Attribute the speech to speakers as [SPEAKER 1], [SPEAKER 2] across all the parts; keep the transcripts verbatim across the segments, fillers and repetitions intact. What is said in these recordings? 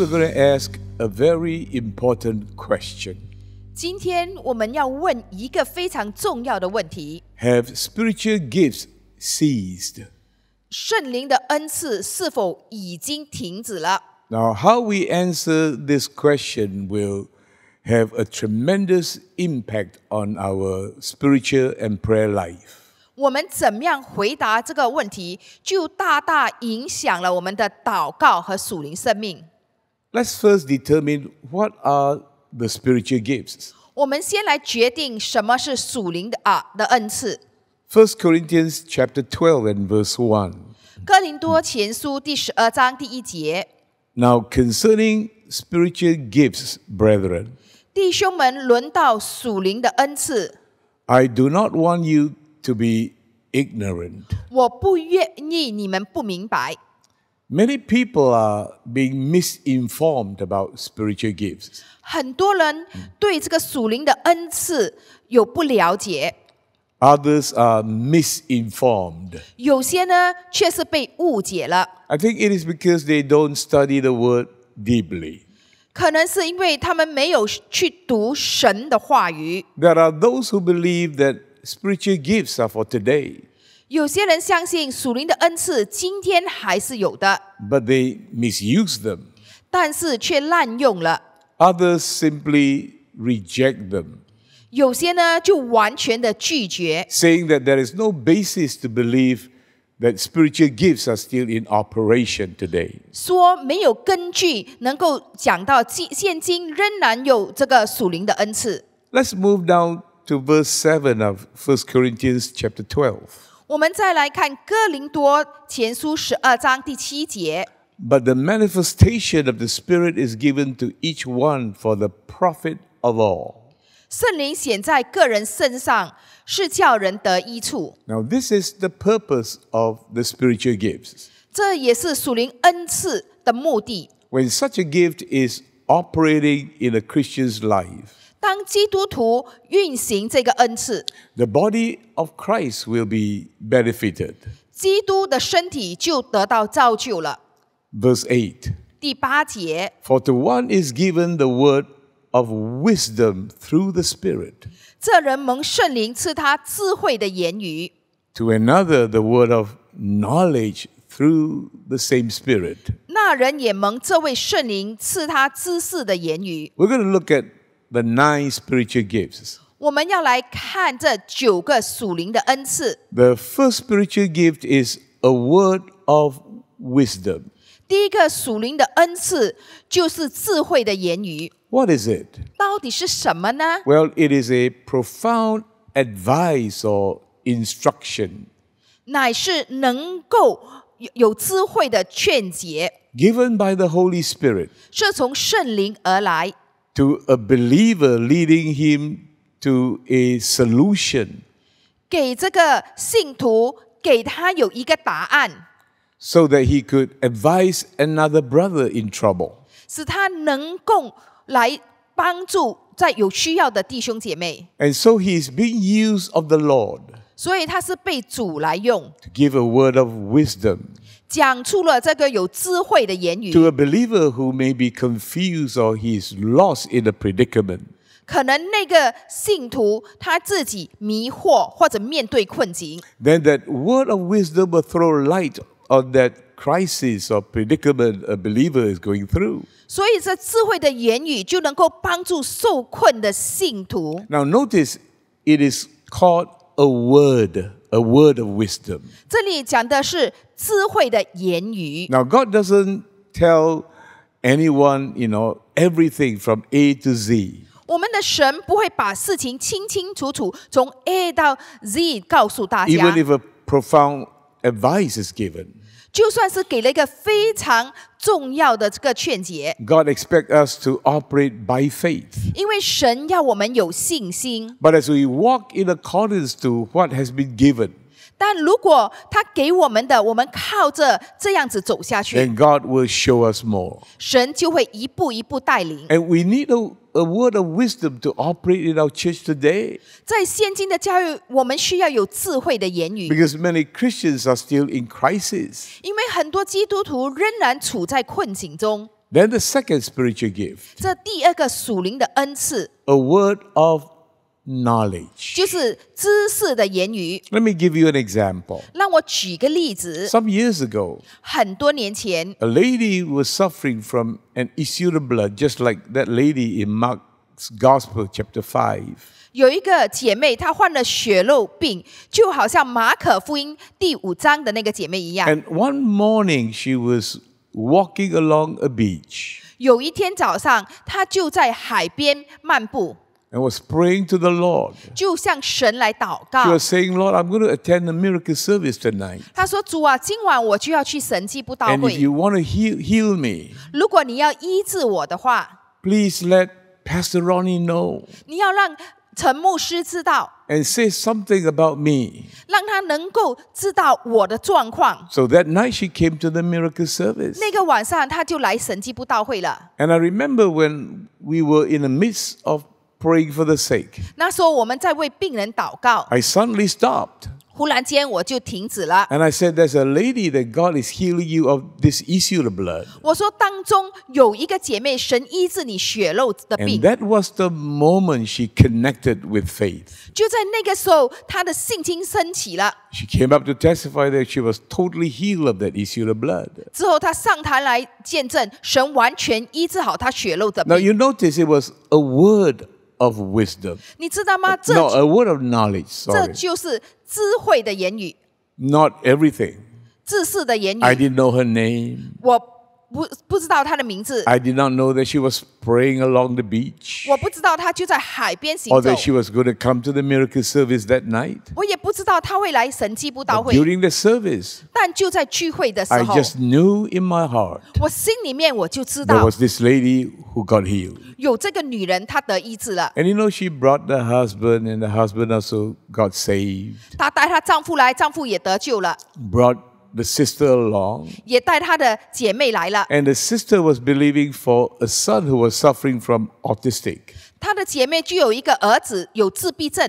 [SPEAKER 1] we're going to ask a very important question.
[SPEAKER 2] 今天我们要问一个非常重要的问题：
[SPEAKER 1] Have spiritual gifts ceased?
[SPEAKER 2] 圣灵的恩赐是否已经停止了？
[SPEAKER 1] Now, how we answer this question will have a tremendous impact on our spiritual and prayer life.
[SPEAKER 2] 我们怎么样回答这个问题，就大大影响了我们的祷告和属灵生命。
[SPEAKER 1] Let's first determine what are the spiritual gifts.
[SPEAKER 2] 我们先来决定什么是属灵的啊的恩赐。
[SPEAKER 1] First Corinthians chapter twelve and verse one.
[SPEAKER 2] 哥林多前书第十二章第一节，
[SPEAKER 1] Now concerning spiritual gifts, brethren,
[SPEAKER 2] 弟兄们，轮到属灵的恩赐，
[SPEAKER 1] I do not want you to be ignorant.
[SPEAKER 2] 我不愿意你们不明白。
[SPEAKER 1] Many people are being misinformed about spiritual gifts.
[SPEAKER 2] 很多人对这个属灵的恩赐有不了解，
[SPEAKER 1] Others are misinformed.
[SPEAKER 2] 有些呢却是被误解了。
[SPEAKER 1] I think it is because they don't study the word deeply.
[SPEAKER 2] 可能是因为他们没有去读神的话语。
[SPEAKER 1] There are those who believe that spiritual gifts are for today,
[SPEAKER 2] 有些人相信属灵的恩赐今天还是有的，
[SPEAKER 1] but they misuse them.
[SPEAKER 2] 但是却滥用了。
[SPEAKER 1] Others simply reject them,
[SPEAKER 2] 有些呢就完全的拒绝，
[SPEAKER 1] saying that there is no basis to believe that spiritual gifts are still in operation today.
[SPEAKER 2] 说没有根据能够讲到今现今仍然有这个属灵的恩赐。
[SPEAKER 1] Let's move down to verse seven of First Corinthians chapter twelve.
[SPEAKER 2] 我们再来看哥林多前书十二章第七节。
[SPEAKER 1] But the manifestation of the Spirit is given to each one for the profit of all.
[SPEAKER 2] 圣灵显在个人身上，是叫人得益处。
[SPEAKER 1] Now, this is the purpose of the spiritual gifts.
[SPEAKER 2] 这也是属灵恩赐的目的。
[SPEAKER 1] When such a gift is operating in a Christian's life,
[SPEAKER 2] 当基督徒运行这个恩赐，
[SPEAKER 1] the body of Christ will be benefited.
[SPEAKER 2] 基督的身体就得到造就了。
[SPEAKER 1] Verse eight.
[SPEAKER 2] 第八节，
[SPEAKER 1] For to one is given the word of wisdom through the Spirit,
[SPEAKER 2] 这人蒙圣灵赐他智慧的言语，
[SPEAKER 1] to another the word of knowledge through the same Spirit.
[SPEAKER 2] 那人也蒙这位圣灵赐他知识的言语。
[SPEAKER 1] We're going to look at the nine spiritual gifts.
[SPEAKER 2] 我们要来看这九个属灵的恩赐。
[SPEAKER 1] The first spiritual gift is a word of wisdom.
[SPEAKER 2] 第一个属灵的恩赐就是智慧的言语，
[SPEAKER 1] What is it?
[SPEAKER 2] 到底是什么呢？
[SPEAKER 1] Well, it is a profound advice or instruction
[SPEAKER 2] 乃是能够有有智慧的劝解，
[SPEAKER 1] given by the Holy Spirit
[SPEAKER 2] 是从圣灵而来，
[SPEAKER 1] to a believer, leading him to a solution
[SPEAKER 2] 给这个信徒，给他有一个答案，
[SPEAKER 1] so that he could advise another brother in trouble.
[SPEAKER 2] 使他能够来帮助在有需要的弟兄姐妹。
[SPEAKER 1] And so he is being used of the Lord
[SPEAKER 2] 所以他是被主来用，
[SPEAKER 1] to give a word of wisdom
[SPEAKER 2] 讲出了这个有智慧的言语。
[SPEAKER 1] to a believer who may be confused or he is lost in a predicament.
[SPEAKER 2] 可能那个信徒他自己迷惑或者面对困境，
[SPEAKER 1] Then that word of wisdom will throw light on that crisis or predicament a believer is going through.
[SPEAKER 2] 所以这智慧的言语就能够帮助受困的信徒。
[SPEAKER 1] Now notice it is called a word, a word of wisdom.
[SPEAKER 2] 这里讲的是智慧的言语。
[SPEAKER 1] Now God doesn't tell anyone, you know, everything from A to Z.
[SPEAKER 2] 我们的神不会把事情清清楚楚从 A 到 Z 告诉大
[SPEAKER 1] Even
[SPEAKER 2] 家，
[SPEAKER 1] if a profound advice is given.
[SPEAKER 2] 就算是给了一个非常重要的这个劝解，
[SPEAKER 1] God expects us to operate by faith.
[SPEAKER 2] 因为神要我们有信心。
[SPEAKER 1] But as we walk in accordance to what has been given,
[SPEAKER 2] 但如果他给我们的，我们靠着这样子走下去，
[SPEAKER 1] then God will show us more.
[SPEAKER 2] 神就会一步一步带领。
[SPEAKER 1] And we need a, a word of wisdom to operate in our church today.
[SPEAKER 2] 在现今的教育，我们需要有智慧的言语，
[SPEAKER 1] Because many Christians are still in crisis.
[SPEAKER 2] 因为很多基督徒仍然处在困境中。
[SPEAKER 1] Then the second spiritual gift,
[SPEAKER 2] 这第二个属灵的恩赐
[SPEAKER 1] a word of knowledge.
[SPEAKER 2] 就是知识的言语。
[SPEAKER 1] Let me give you an example.
[SPEAKER 2] 让我举个例子，
[SPEAKER 1] Some years ago,
[SPEAKER 2] 很多年前，
[SPEAKER 1] a lady was suffering from an issue of blood, just like that lady in Mark's Gospel, chapter five.
[SPEAKER 2] 有一个姐妹，她患了血肉病，就好像马可福音第五章的那个姐妹一样。
[SPEAKER 1] And one morning, she was walking along a beach
[SPEAKER 2] 有一天早上，她就在海边漫步，
[SPEAKER 1] and was praying to the Lord.
[SPEAKER 2] 就向神来祷
[SPEAKER 1] She
[SPEAKER 2] 告。
[SPEAKER 1] was saying, Lord, I'm going to attend a miracle service tonight.
[SPEAKER 2] 她说：“主啊，今晚我就要去神迹布道
[SPEAKER 1] And if
[SPEAKER 2] 会。
[SPEAKER 1] you want to heal, heal me,
[SPEAKER 2] 如果你要医治我的话，
[SPEAKER 1] please let Pastor Ronnie know
[SPEAKER 2] 你要让陈牧师知道，
[SPEAKER 1] and say something about me.
[SPEAKER 2] 让他能够知道我的状况。
[SPEAKER 1] So that night she came to the miracle service.
[SPEAKER 2] 那个晚上，他就来神迹布道会了。
[SPEAKER 1] And I remember when we were in the midst of praying for the sick,
[SPEAKER 2] 那时候我们在为病人祷告，
[SPEAKER 1] I suddenly stopped.
[SPEAKER 2] 忽然间我就停止了。
[SPEAKER 1] And I said, there's a lady that God is healing you of this issue of blood.
[SPEAKER 2] 我说当中有一个姐妹，神医治你血肉的
[SPEAKER 1] And
[SPEAKER 2] 病，
[SPEAKER 1] that was the moment she connected with faith.
[SPEAKER 2] 就在那个时候，她的信心升起了。
[SPEAKER 1] She came up to testify that she was totally healed of that issue of blood.
[SPEAKER 2] 之后她上台来见证，神完全医治好她血肉的
[SPEAKER 1] Now
[SPEAKER 2] 病。
[SPEAKER 1] you notice it was a word of wisdom.
[SPEAKER 2] 你知道吗？这
[SPEAKER 1] No, a word of knowledge,
[SPEAKER 2] 这
[SPEAKER 1] sorry.
[SPEAKER 2] 就是智慧的言语，
[SPEAKER 1] Not everything.
[SPEAKER 2] 知识的言
[SPEAKER 1] I
[SPEAKER 2] 语。
[SPEAKER 1] didn't know her name.
[SPEAKER 2] 我不不知道她的名字，
[SPEAKER 1] I did not know that she was praying along the beach
[SPEAKER 2] 我不知道她就在海边行
[SPEAKER 1] or
[SPEAKER 2] 走
[SPEAKER 1] that，she was going to come to the miracle service that night.
[SPEAKER 2] 我也不知道她会来神迹布道
[SPEAKER 1] But
[SPEAKER 2] 会。
[SPEAKER 1] during the service,
[SPEAKER 2] 但就在聚会的时
[SPEAKER 1] I
[SPEAKER 2] 候，
[SPEAKER 1] just knew in my heart
[SPEAKER 2] 我心里面我就知
[SPEAKER 1] there
[SPEAKER 2] 道
[SPEAKER 1] was this lady who got healed.
[SPEAKER 2] 有这个女人她得医治了。
[SPEAKER 1] And you know, she brought the husband, and the husband also got saved,
[SPEAKER 2] 她带她丈夫来，丈夫也得救了，
[SPEAKER 1] brought the sister along.
[SPEAKER 2] 也带她的姐妹来了。
[SPEAKER 1] And the sister was believing for a son who was suffering from autistic.
[SPEAKER 2] 她的姐妹就有一个儿子有自闭症，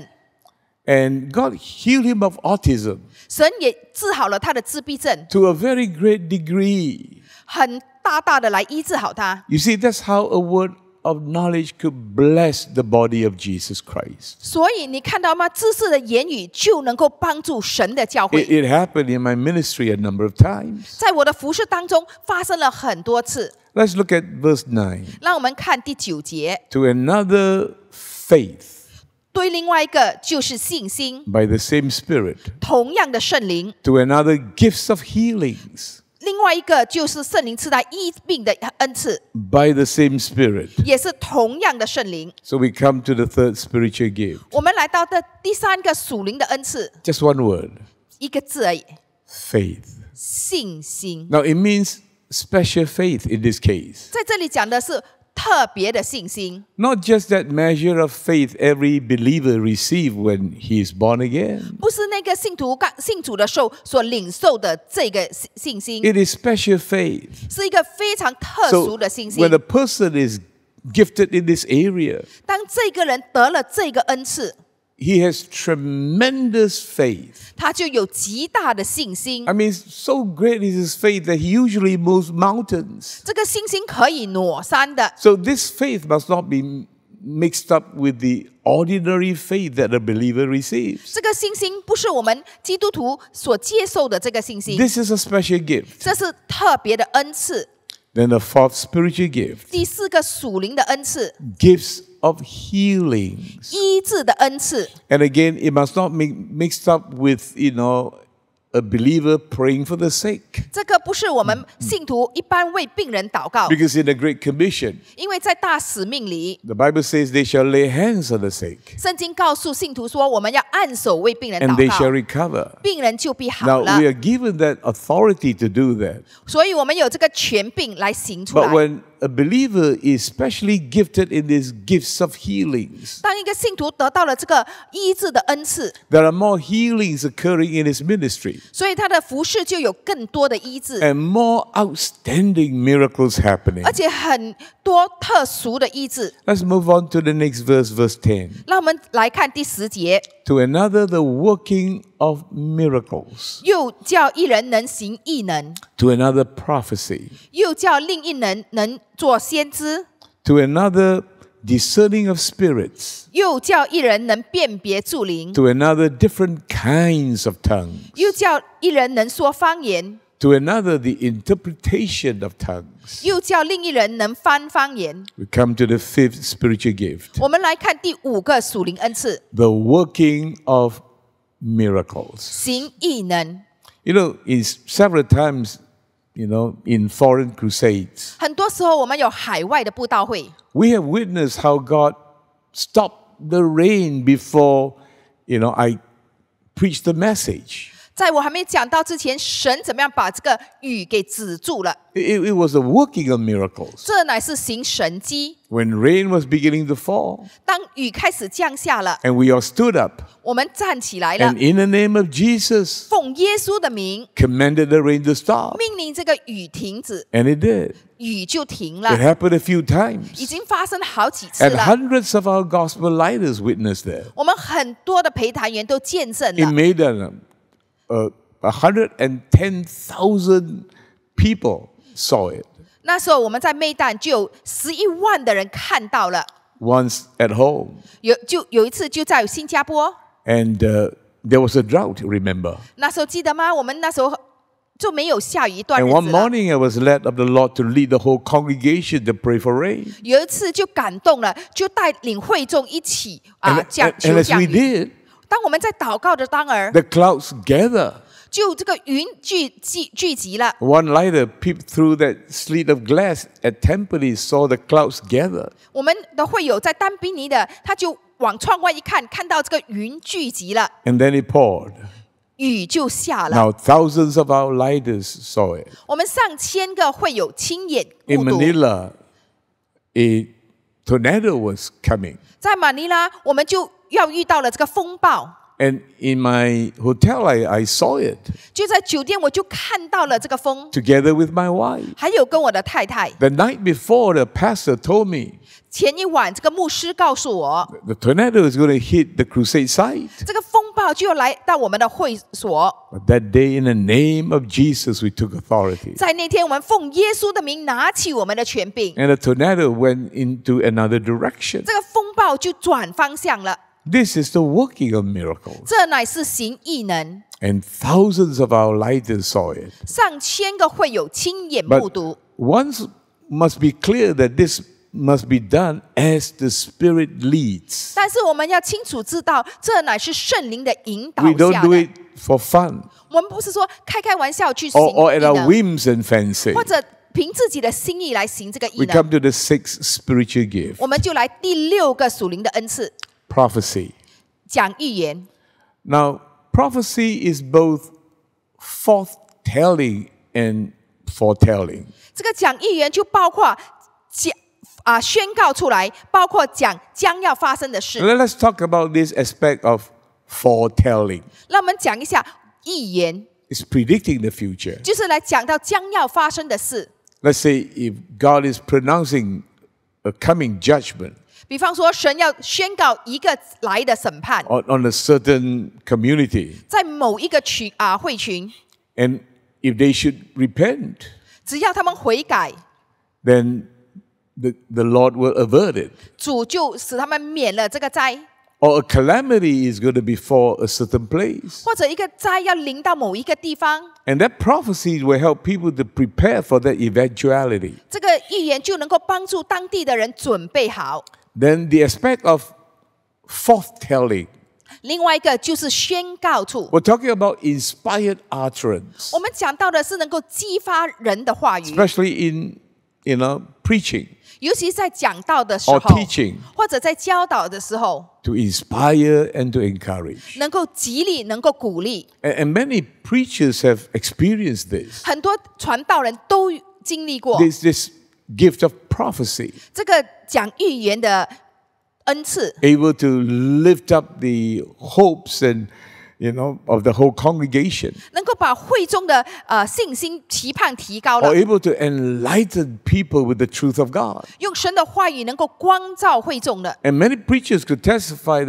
[SPEAKER 1] And God healed him of autism
[SPEAKER 2] 神也治好了他的自闭症，
[SPEAKER 1] to a very great degree.
[SPEAKER 2] 很大大的来医治好他。
[SPEAKER 1] You see, that's how a word of knowledge could bless the body of Jesus Christ.
[SPEAKER 2] 所以你看到吗？知识的言语就能够帮助神的教
[SPEAKER 1] It,
[SPEAKER 2] 会。
[SPEAKER 1] it happened in my ministry a number of times.
[SPEAKER 2] 在我的服事当中发生了很多次。
[SPEAKER 1] Let's look at verse nine.
[SPEAKER 2] 让我们看第九节，
[SPEAKER 1] To another, faith
[SPEAKER 2] 对另外一个就是信心，
[SPEAKER 1] by the same Spirit.
[SPEAKER 2] 同样的圣灵；
[SPEAKER 1] To another, gifts of healings
[SPEAKER 2] 另外一个就是圣灵赐他医病的恩赐，
[SPEAKER 1] by the same Spirit.
[SPEAKER 2] 也是同样的圣灵。
[SPEAKER 1] So we come to the third spiritual gift.
[SPEAKER 2] 我们来到的第三个属灵的恩赐，
[SPEAKER 1] Just one word,
[SPEAKER 2] 一个字而已，
[SPEAKER 1] faith.
[SPEAKER 2] 信心。
[SPEAKER 1] Now it means special faith in this case.
[SPEAKER 2] 在这里讲的是特别的信心，
[SPEAKER 1] Not just that measure of faith every believer receives when he is born again.
[SPEAKER 2] 不是那个信徒刚信主的时候所领受的这个信信心，
[SPEAKER 1] It is special faith.
[SPEAKER 2] 是一个非常特
[SPEAKER 1] So
[SPEAKER 2] 殊的信心
[SPEAKER 1] when。a person is gifted in this area,
[SPEAKER 2] 当这个人得了这个恩赐，
[SPEAKER 1] he has tremendous faith.
[SPEAKER 2] 他就有极大的信心
[SPEAKER 1] I。mean, so great is his faith that he usually moves mountains.
[SPEAKER 2] 这个信心可以挪山的，
[SPEAKER 1] So this faith must not be mixed up with the ordinary faith that a believer receives.
[SPEAKER 2] 这个信心不是我们基督徒所接受的这个信心，
[SPEAKER 1] This is a special gift.
[SPEAKER 2] 这是特别的恩赐。
[SPEAKER 1] Then the fourth spiritual gift,
[SPEAKER 2] 第四个属灵的恩赐，
[SPEAKER 1] gifts of healings.
[SPEAKER 2] 医治的恩赐。
[SPEAKER 1] And again, it must not be mixed up with, you know, a believer praying for the sick.
[SPEAKER 2] 这个不是我们信徒一般为病人祷告，
[SPEAKER 1] Because in the Great Commission,
[SPEAKER 2] 因为在大使命里，
[SPEAKER 1] the Bible says they shall lay hands on the sick
[SPEAKER 2] 圣经告诉信徒说，我们要按手为病人
[SPEAKER 1] and they
[SPEAKER 2] 祷
[SPEAKER 1] shall
[SPEAKER 2] 告，
[SPEAKER 1] recover.
[SPEAKER 2] 病人就必好
[SPEAKER 1] Now,
[SPEAKER 2] 了
[SPEAKER 1] we。are given that authority to do that.
[SPEAKER 2] 所以我们有这个权柄来行出
[SPEAKER 1] But
[SPEAKER 2] 来。
[SPEAKER 1] when a believer is specially gifted in these gifts of healings,
[SPEAKER 2] 当一个信徒得到了这个医治的恩赐，
[SPEAKER 1] there are more healings occurring in his ministry
[SPEAKER 2] 所以他的服事就有更多的医治，
[SPEAKER 1] and more outstanding miracles happening.
[SPEAKER 2] 而且很多特殊的医治。
[SPEAKER 1] Let's move on to the next verse, verse ten.
[SPEAKER 2] 让我们来看第十节，
[SPEAKER 1] to another the working of miracles,
[SPEAKER 2] 又叫一人能行异能，
[SPEAKER 1] to another prophecy,
[SPEAKER 2] 又叫另一人能做先知，
[SPEAKER 1] to another discerning of spirits,
[SPEAKER 2] 又叫一人能辨别诸灵，
[SPEAKER 1] to another different kinds of tongues,
[SPEAKER 2] 又叫一人能说方言，
[SPEAKER 1] to another the interpretation of tongues.
[SPEAKER 2] 又叫另一人能翻方言。
[SPEAKER 1] We come to the fifth spiritual gift,
[SPEAKER 2] 我们来看第五个属灵恩赐，
[SPEAKER 1] the working of miracles.
[SPEAKER 2] 行异能。
[SPEAKER 1] You know, it's several times, you know, in foreign crusades,
[SPEAKER 2] 很多时候我们有海外的布道会，
[SPEAKER 1] we have witnessed how God stopped the rain before, you know, I preached the message.
[SPEAKER 2] 在我还没讲到之前，神怎么样把这个雨给止住了？
[SPEAKER 1] It, it was a working of miracles.
[SPEAKER 2] 这乃是行神迹。
[SPEAKER 1] When rain was beginning to fall,
[SPEAKER 2] 当雨开始降下了，
[SPEAKER 1] and we all stood up,
[SPEAKER 2] 我们站起来了
[SPEAKER 1] and，in the name of Jesus,
[SPEAKER 2] 奉耶稣的名
[SPEAKER 1] commanded the rain to stop.
[SPEAKER 2] 命令这个雨停止，
[SPEAKER 1] And it did.
[SPEAKER 2] 雨就停
[SPEAKER 1] It
[SPEAKER 2] 了。
[SPEAKER 1] happened a few
[SPEAKER 2] 已
[SPEAKER 1] times.
[SPEAKER 2] 经发生好几次
[SPEAKER 1] And
[SPEAKER 2] 了。
[SPEAKER 1] hundreds of our gospel lighters witnessed that.
[SPEAKER 2] 我们很多的陪谈员都见证
[SPEAKER 1] It
[SPEAKER 2] 了。
[SPEAKER 1] made an, uh, one hundred ten thousand people saw it.
[SPEAKER 2] 那时候我们在妹旦就有十一万的人看到了。
[SPEAKER 1] Once at home.
[SPEAKER 2] 有就有一次就在新加坡，
[SPEAKER 1] And uh, there was a drought, remember.
[SPEAKER 2] 那时候记得吗？我们那时候就没有下雨一段
[SPEAKER 1] And
[SPEAKER 2] 日
[SPEAKER 1] one
[SPEAKER 2] 子了。
[SPEAKER 1] morning I was led of the Lord to lead the whole congregation to pray for rain.
[SPEAKER 2] 有一次就感动了，就带领会众一起啊
[SPEAKER 1] And,
[SPEAKER 2] 降
[SPEAKER 1] and,
[SPEAKER 2] 求
[SPEAKER 1] and as
[SPEAKER 2] 降
[SPEAKER 1] we
[SPEAKER 2] 雨。
[SPEAKER 1] did,
[SPEAKER 2] 当我们在祷告的当儿，
[SPEAKER 1] the clouds gather.
[SPEAKER 2] 就这个云聚聚聚集了。
[SPEAKER 1] One lighter peeped through that slit of glass at Tampines, saw the clouds gather.
[SPEAKER 2] 我们的会友在丹宾尼的，他就往窗外一看，看到这个云聚集了，
[SPEAKER 1] And then it poured.
[SPEAKER 2] 雨就下了。
[SPEAKER 1] Now thousands of our lighters saw it.
[SPEAKER 2] 我们上千个会友亲眼
[SPEAKER 1] In
[SPEAKER 2] 目睹。
[SPEAKER 1] Manila, a tornado was coming.
[SPEAKER 2] 在马尼拉，我们就要遇到了这个风暴。
[SPEAKER 1] And in my hotel, I, I saw it
[SPEAKER 2] 就在酒店，我就看到了这个风，
[SPEAKER 1] together with my wife.
[SPEAKER 2] 还有跟我的太太。
[SPEAKER 1] The night before, the pastor told me
[SPEAKER 2] 前一晚，这个牧师告诉我，
[SPEAKER 1] the tornado is going to hit the crusade site.
[SPEAKER 2] 这个风暴就要来到我们的会所。
[SPEAKER 1] But that day, in the name of Jesus, we took authority.
[SPEAKER 2] 在那天，我们奉耶稣的名拿起我们的权柄，
[SPEAKER 1] And the tornado went into another direction.
[SPEAKER 2] 这个风暴就转方向了。
[SPEAKER 1] This is the working of miracles.
[SPEAKER 2] 这乃是行异能，
[SPEAKER 1] And thousands of our lighters saw it.
[SPEAKER 2] 上千个会友亲眼目
[SPEAKER 1] But
[SPEAKER 2] 睹。
[SPEAKER 1] once must be clear that this must be done as the Spirit leads.
[SPEAKER 2] 但是我们要清楚知道，这乃是圣灵的引导
[SPEAKER 1] We don't
[SPEAKER 2] 下
[SPEAKER 1] do
[SPEAKER 2] 的。
[SPEAKER 1] it for fun
[SPEAKER 2] 我们不是说开开玩笑去行
[SPEAKER 1] or, or
[SPEAKER 2] 异
[SPEAKER 1] at our
[SPEAKER 2] 能，
[SPEAKER 1] whims and fancy.
[SPEAKER 2] 或者凭自己的心意来行这个异
[SPEAKER 1] We
[SPEAKER 2] 能。
[SPEAKER 1] come to the sixth spiritual gift,
[SPEAKER 2] 我们就来第六个属灵的恩赐，
[SPEAKER 1] prophecy.
[SPEAKER 2] 讲预言。
[SPEAKER 1] Now, prophecy is both foretelling and foretelling.
[SPEAKER 2] 这个讲预言就包括讲啊宣告出来，包括讲将要发生的事。
[SPEAKER 1] Let us talk about this aspect of foretelling.
[SPEAKER 2] 让我们讲一下预言，
[SPEAKER 1] It's predicting the future.
[SPEAKER 2] 就是来讲到将要发生的事。
[SPEAKER 1] Let's say if God is pronouncing a coming judgment
[SPEAKER 2] 比方说，神要宣告一个来的审判，
[SPEAKER 1] on, on a certain community,
[SPEAKER 2] 在某一个群啊会群，
[SPEAKER 1] and if they should repent,
[SPEAKER 2] 只要他们悔改，
[SPEAKER 1] then the, the Lord will avert it.
[SPEAKER 2] 主就使他们免了这个灾，
[SPEAKER 1] Or a calamity is going to befall a certain place.
[SPEAKER 2] 或者一个灾要临到某一个地方，
[SPEAKER 1] And that prophecy will help people to prepare for that eventuality.
[SPEAKER 2] 这个预言就能够帮助当地的人准备好。
[SPEAKER 1] Then the aspect of foretelling.
[SPEAKER 2] 另外一个就是宣告处，
[SPEAKER 1] We're talking about inspired utterance,
[SPEAKER 2] 我们讲到的是能够激发人的话语，
[SPEAKER 1] especially in, you know, preaching
[SPEAKER 2] 尤其在讲道的时
[SPEAKER 1] or
[SPEAKER 2] 候，
[SPEAKER 1] teaching,
[SPEAKER 2] 或者在教导的时候，
[SPEAKER 1] to inspire and to encourage.
[SPEAKER 2] 能够激励，能够鼓励。
[SPEAKER 1] And, and many preachers have experienced this.
[SPEAKER 2] 很多传道人都经历过
[SPEAKER 1] This, this gift of prophecy,
[SPEAKER 2] 这个讲预言的恩赐，
[SPEAKER 1] able to lift up the hopes and, you know, of the whole congregation,
[SPEAKER 2] 能够把会中的呃信心期盼提高了
[SPEAKER 1] or，able to enlighten people with the truth of God.
[SPEAKER 2] 用神的话语能够光照会众的。
[SPEAKER 1] And many preachers could testify that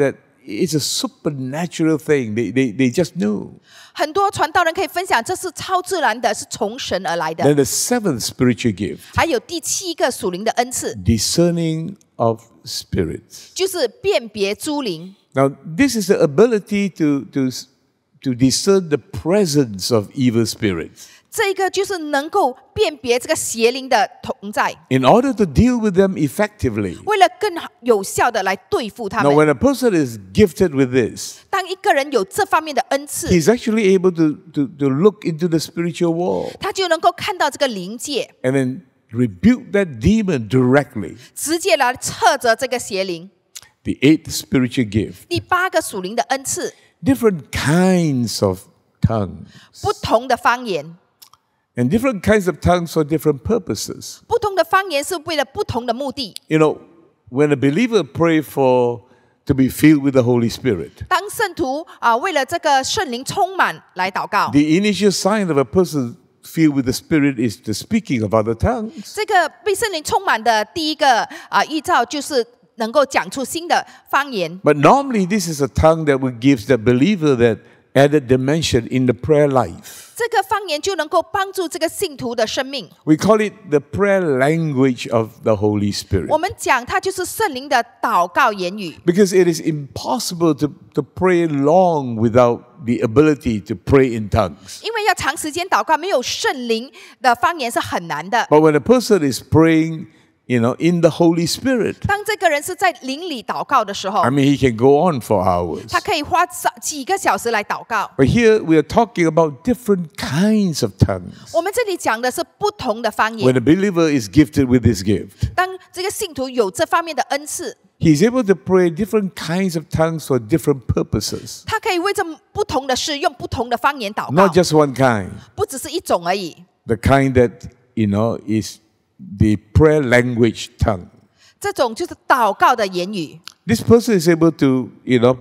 [SPEAKER 1] it's a supernatural thing. They, they, they just knew.
[SPEAKER 2] 很多传道人可以分享，这是超自然的，是从神而来的。
[SPEAKER 1] Then the seventh spiritual gift,
[SPEAKER 2] 还有第七个属灵的恩赐，
[SPEAKER 1] discerning of spirits.
[SPEAKER 2] 就是辨别诸灵。
[SPEAKER 1] Now, this is the ability to, to, to discern the presence of evil spirits.
[SPEAKER 2] 这个就是能够辨别这个邪灵的同在，
[SPEAKER 1] In order to deal with them effectively.
[SPEAKER 2] 为了更有效的来对付他
[SPEAKER 1] Now,
[SPEAKER 2] 们。
[SPEAKER 1] when a person is gifted with this,
[SPEAKER 2] 当一个人有这方面的恩赐，
[SPEAKER 1] he's actually able to, to, to look into the spiritual world
[SPEAKER 2] 他就能够看到这个灵界，
[SPEAKER 1] and then rebuke that demon directly.
[SPEAKER 2] 直接来斥责这个邪灵。
[SPEAKER 1] The eighth spiritual gift,
[SPEAKER 2] 第八个属灵的恩赐，
[SPEAKER 1] different kinds of tongues.
[SPEAKER 2] 不同的方言，
[SPEAKER 1] And different kinds of tongues for different purposes.
[SPEAKER 2] 不同的方言是为了不同的目的。
[SPEAKER 1] You know, when a believer pray for to be filled with the Holy Spirit,
[SPEAKER 2] 当圣徒啊、为了这个圣灵充满来祷告，
[SPEAKER 1] the initial sign of a person filled with the Spirit is the speaking of other tongues.
[SPEAKER 2] 这个被圣灵充满的第一个啊、预兆就是能够讲出新的方言。
[SPEAKER 1] But normally, this is a tongue that will give the believer that added dimension in the prayer life.
[SPEAKER 2] 这个方言就能够帮助这个信徒的生命。
[SPEAKER 1] We call it the prayer language of the Holy Spirit.
[SPEAKER 2] 我们讲它就是圣灵的祷告言语，
[SPEAKER 1] Because it is impossible to, to pray long without the ability to pray in tongues.
[SPEAKER 2] 因为要长时间祷告，没有圣灵的方言是很难的。
[SPEAKER 1] But when a person is praying, you know, in the Holy Spirit,
[SPEAKER 2] 当这个人是在灵里祷告的时候
[SPEAKER 1] I，mean, he can go on for hours.
[SPEAKER 2] 他可以花几个小时来祷告。
[SPEAKER 1] But here we are talking about different kinds of tongues.
[SPEAKER 2] 我们这里讲的是不同的方
[SPEAKER 1] When
[SPEAKER 2] 言。
[SPEAKER 1] a believer is gifted with this gift,
[SPEAKER 2] 当这个信徒有这方面的恩赐，
[SPEAKER 1] he is able to pray different kinds of tongues for different purposes.
[SPEAKER 2] 他可以为这不同的事用不同的方言祷
[SPEAKER 1] Not
[SPEAKER 2] 告，
[SPEAKER 1] just one kind.
[SPEAKER 2] 不只是一种而已。
[SPEAKER 1] The kind that, you know, is the prayer language tongue.
[SPEAKER 2] 这种就是祷告的言语。
[SPEAKER 1] This person is able to, you know,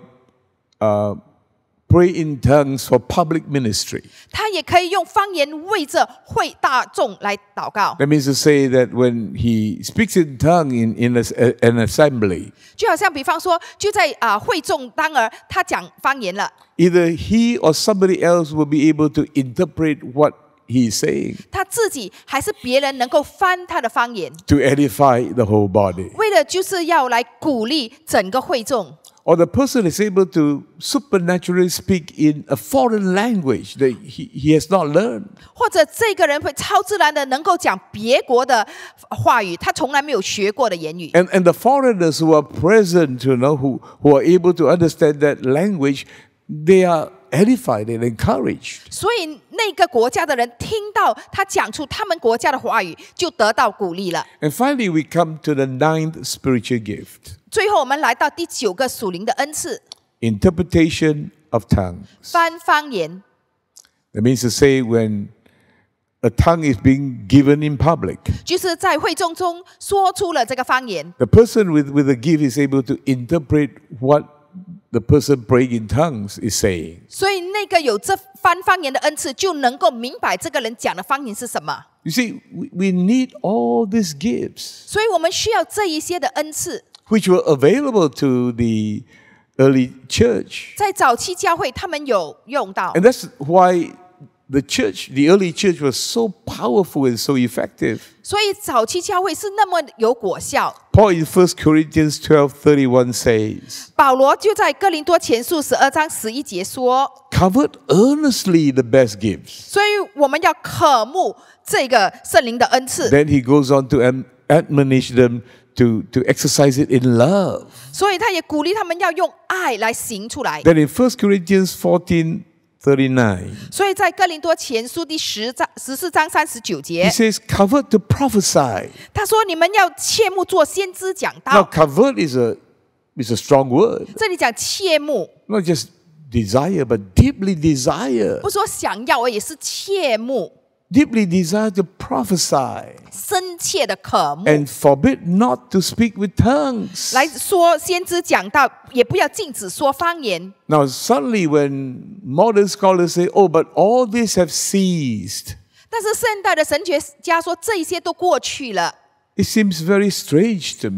[SPEAKER 1] uh, pray in tongues for public ministry.
[SPEAKER 2] 他也可以用方言为着会大众来祷告，
[SPEAKER 1] That means to say that when he speaks in tongue in, in a, an assembly,
[SPEAKER 2] 就好像比方说，就在啊、会众当儿，他讲方言了，
[SPEAKER 1] either he or somebody else will be able to interpret what he is saying
[SPEAKER 2] 他自己还是别人能够翻他的方言，
[SPEAKER 1] to edify the whole body.
[SPEAKER 2] 为了就是要来鼓励整个会众。
[SPEAKER 1] Or the person is able to supernaturally speak in a foreign language that he, he has not learned.
[SPEAKER 2] 或者这个人会超自然的能够讲别国的话语，他从来没有学过的言语。
[SPEAKER 1] And, and the foreigners who are present, you know, who, who are able to understand that language, they are edified and encouraged.
[SPEAKER 2] 所以那个国家的人听到他讲出他们国家的话语，就得到鼓励了。
[SPEAKER 1] And finally, we come to the ninth spiritual gift,
[SPEAKER 2] 最后我们来到第九个属灵的恩赐，
[SPEAKER 1] interpretation of tongues.
[SPEAKER 2] 翻方言。
[SPEAKER 1] That means to say when a tongue is being given in public,
[SPEAKER 2] 就是在会众中说出了这个方言，
[SPEAKER 1] the person with, with the gift is able to interpret what the person praying in tongues is saying.
[SPEAKER 2] 所以那个有这翻方言的恩赐，就能够明白这个人讲的方言是什么。
[SPEAKER 1] You see, we, we need all these gifts,
[SPEAKER 2] 所以我们需要这一些的恩赐。
[SPEAKER 1] which were available to the early church.
[SPEAKER 2] 在早期教会，他们有用到，
[SPEAKER 1] And that's why the church, the early church, was so powerful and so effective.
[SPEAKER 2] 所以早期教会是那么有果效。
[SPEAKER 1] Paul in First Corinthians twelve thirty-one says,
[SPEAKER 2] 保罗就在哥林多前书十二章十一节说，
[SPEAKER 1] covet earnestly the best gifts.
[SPEAKER 2] 所以我们要渴慕这个圣灵的恩赐。
[SPEAKER 1] Then he goes on to am- admonish them to, to exercise it in love.
[SPEAKER 2] 所以他也鼓励他们要用爱来行出来。
[SPEAKER 1] Then in First Corinthians fourteen thirty-nine,
[SPEAKER 2] 所以在哥林多前书第十章十四章三十九
[SPEAKER 1] he
[SPEAKER 2] 节，
[SPEAKER 1] says, covet to prophesy.
[SPEAKER 2] 他说：“你们要切慕做先知讲
[SPEAKER 1] Now,
[SPEAKER 2] 道。
[SPEAKER 1] covet is a, is a strong word. ”
[SPEAKER 2] 这里讲切慕，
[SPEAKER 1] Not just desire, but deeply desire.
[SPEAKER 2] 不说想要而已，是切慕，
[SPEAKER 1] Deeply desire to prophesy.
[SPEAKER 2] 深切的渴慕。
[SPEAKER 1] And forbid not to speak with tongues.
[SPEAKER 2] 来说先知讲道，也不要禁止说方言。
[SPEAKER 1] Now, suddenly when modern scholars say, oh, but all this have ceased,
[SPEAKER 2] 但是现代的神学家说这一些都过去了，
[SPEAKER 1] it seems very strange to me.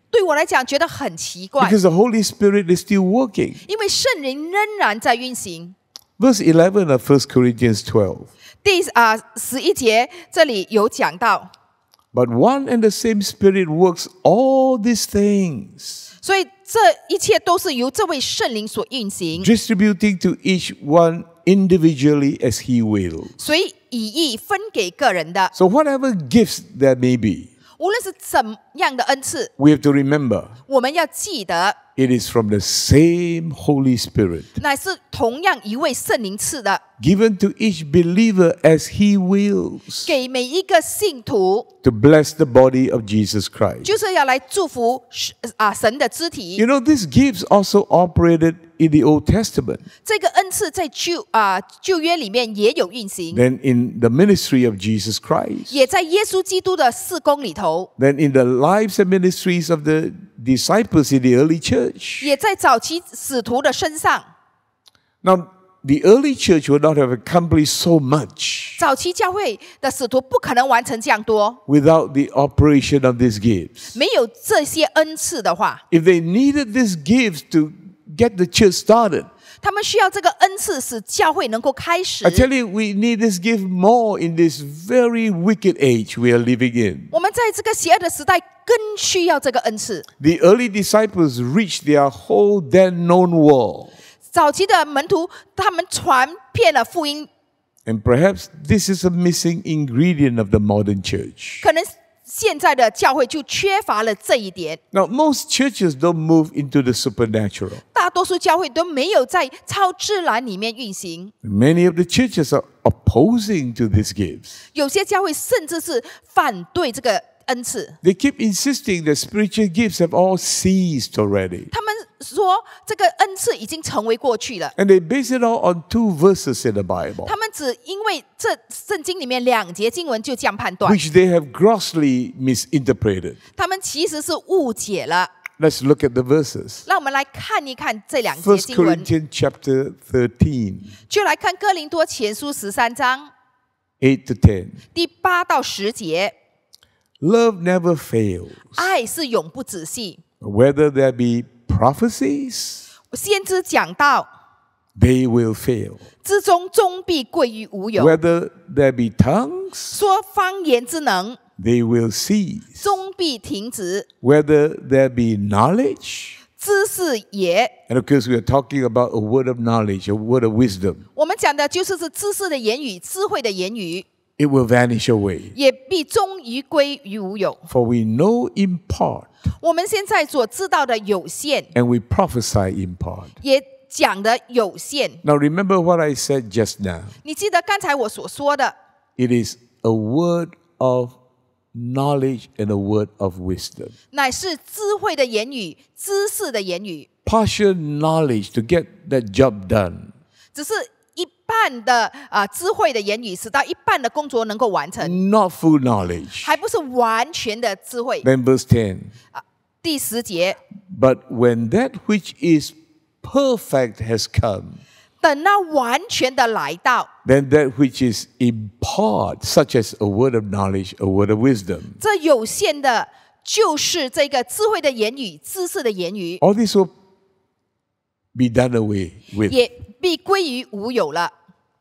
[SPEAKER 2] 对我来讲觉得很奇怪，
[SPEAKER 1] because the Holy Spirit is still working.
[SPEAKER 2] 因为圣灵仍然在运行。
[SPEAKER 1] Verse eleven of First Corinthians twelve.
[SPEAKER 2] 第啊十一节这里有讲到，
[SPEAKER 1] But one and the same Spirit works all these things,
[SPEAKER 2] 所以这一切都是由这位圣灵所运行，
[SPEAKER 1] distributing to each one individually as He will.
[SPEAKER 2] 所以以义分给个人的。
[SPEAKER 1] So whatever gifts there may be,
[SPEAKER 2] 无论是怎样的恩赐，
[SPEAKER 1] we have to remember
[SPEAKER 2] 我们要记得，
[SPEAKER 1] it is from the same Holy Spirit,
[SPEAKER 2] 乃是同样一位圣灵赐的，
[SPEAKER 1] given to each believer as He wills,
[SPEAKER 2] 给每一个信徒，
[SPEAKER 1] to bless the body of Jesus Christ.
[SPEAKER 2] 就是要来祝福啊神的肢体。
[SPEAKER 1] You know, these gifts also operated in the Old Testament.
[SPEAKER 2] 这个恩赐在旧啊旧约里面也有运行，
[SPEAKER 1] Then in the ministry of Jesus Christ.
[SPEAKER 2] 也在耶稣基督的事工里头，
[SPEAKER 1] Then in the lives and ministries of the disciples in the early church.
[SPEAKER 2] 也在早期使徒的身上。
[SPEAKER 1] Now, the early church would not have accomplished so much
[SPEAKER 2] 早期教会的使徒不可能完成这样多，
[SPEAKER 1] without the operation of these gifts.
[SPEAKER 2] 没有这些恩赐的话，
[SPEAKER 1] If they needed these gifts to get the church started,
[SPEAKER 2] 他们需要这个恩赐使教会能够开始
[SPEAKER 1] I。tell you, we need this gift more in this very wicked age we are living in.
[SPEAKER 2] 我们在这个邪恶的时代更需要这个恩赐。
[SPEAKER 1] The early disciples reached their whole then known world.
[SPEAKER 2] 早期的门徒，他们传遍了福音，
[SPEAKER 1] And perhaps this is a missing ingredient of the modern church.
[SPEAKER 2] 可能现在的教会就缺乏了这一点。
[SPEAKER 1] Now, most churches don't move into the supernatural.
[SPEAKER 2] 大多数教会都没有在超自然里面运行，
[SPEAKER 1] Many of the churches are opposing to these gifts.
[SPEAKER 2] 有些教会甚至是反对这个恩赐。
[SPEAKER 1] They keep insisting that spiritual gifts have all ceased already.
[SPEAKER 2] 他们说这个恩赐已经成为过去了，
[SPEAKER 1] And they base it all on two verses in the Bible,
[SPEAKER 2] 他们只因为这圣经里面两节经文就这样判断，
[SPEAKER 1] which they have grossly misinterpreted.
[SPEAKER 2] 他们其实是误解了。
[SPEAKER 1] Let's look at the verses.
[SPEAKER 2] 让我们来看一看这两节
[SPEAKER 1] First
[SPEAKER 2] 经文，
[SPEAKER 1] Corinthians chapter thirteen,
[SPEAKER 2] 就来看哥林多前书十三章
[SPEAKER 1] eight to ten.
[SPEAKER 2] 第八到十节。
[SPEAKER 1] Love never fails.
[SPEAKER 2] 爱是永不止息。
[SPEAKER 1] Whether there be prophecies,
[SPEAKER 2] 先知讲到
[SPEAKER 1] they will fail.
[SPEAKER 2] 之中终必归于无有，
[SPEAKER 1] Whether there be tongues,
[SPEAKER 2] 说方言之能
[SPEAKER 1] they will cease.
[SPEAKER 2] 终必停止，
[SPEAKER 1] Whether there be knowledge,
[SPEAKER 2] 知识也。
[SPEAKER 1] and of course we are talking about a word of knowledge, a word of wisdom.
[SPEAKER 2] 我们讲的就是是知识的言语，智慧的言语，
[SPEAKER 1] It will vanish away.
[SPEAKER 2] 也必终于归于无有。
[SPEAKER 1] For we know in part,
[SPEAKER 2] 我们现在所知道的有限，
[SPEAKER 1] and we prophesy in part.
[SPEAKER 2] 也讲的有限。
[SPEAKER 1] Now remember what I said just now.
[SPEAKER 2] 你记得刚才我所说的，
[SPEAKER 1] It is a word of knowledge and a word of wisdom.
[SPEAKER 2] 乃是智慧的言语，知识的言语，
[SPEAKER 1] Partial knowledge to get that job done.
[SPEAKER 2] 只是一半的啊、呃、智慧的言语，使到一半的工作能够完成，
[SPEAKER 1] Not full knowledge.
[SPEAKER 2] 还不是完全的智慧。
[SPEAKER 1] Then verse ten.
[SPEAKER 2] 第十节，
[SPEAKER 1] But when that which is perfect has come,
[SPEAKER 2] 等那完全的来到，
[SPEAKER 1] then that which is in part, such as a word of knowledge, a word of wisdom,
[SPEAKER 2] 这有限的，就是这个智慧的言语、知识的言语，
[SPEAKER 1] all this will be done away with.
[SPEAKER 2] 也必归于无有了。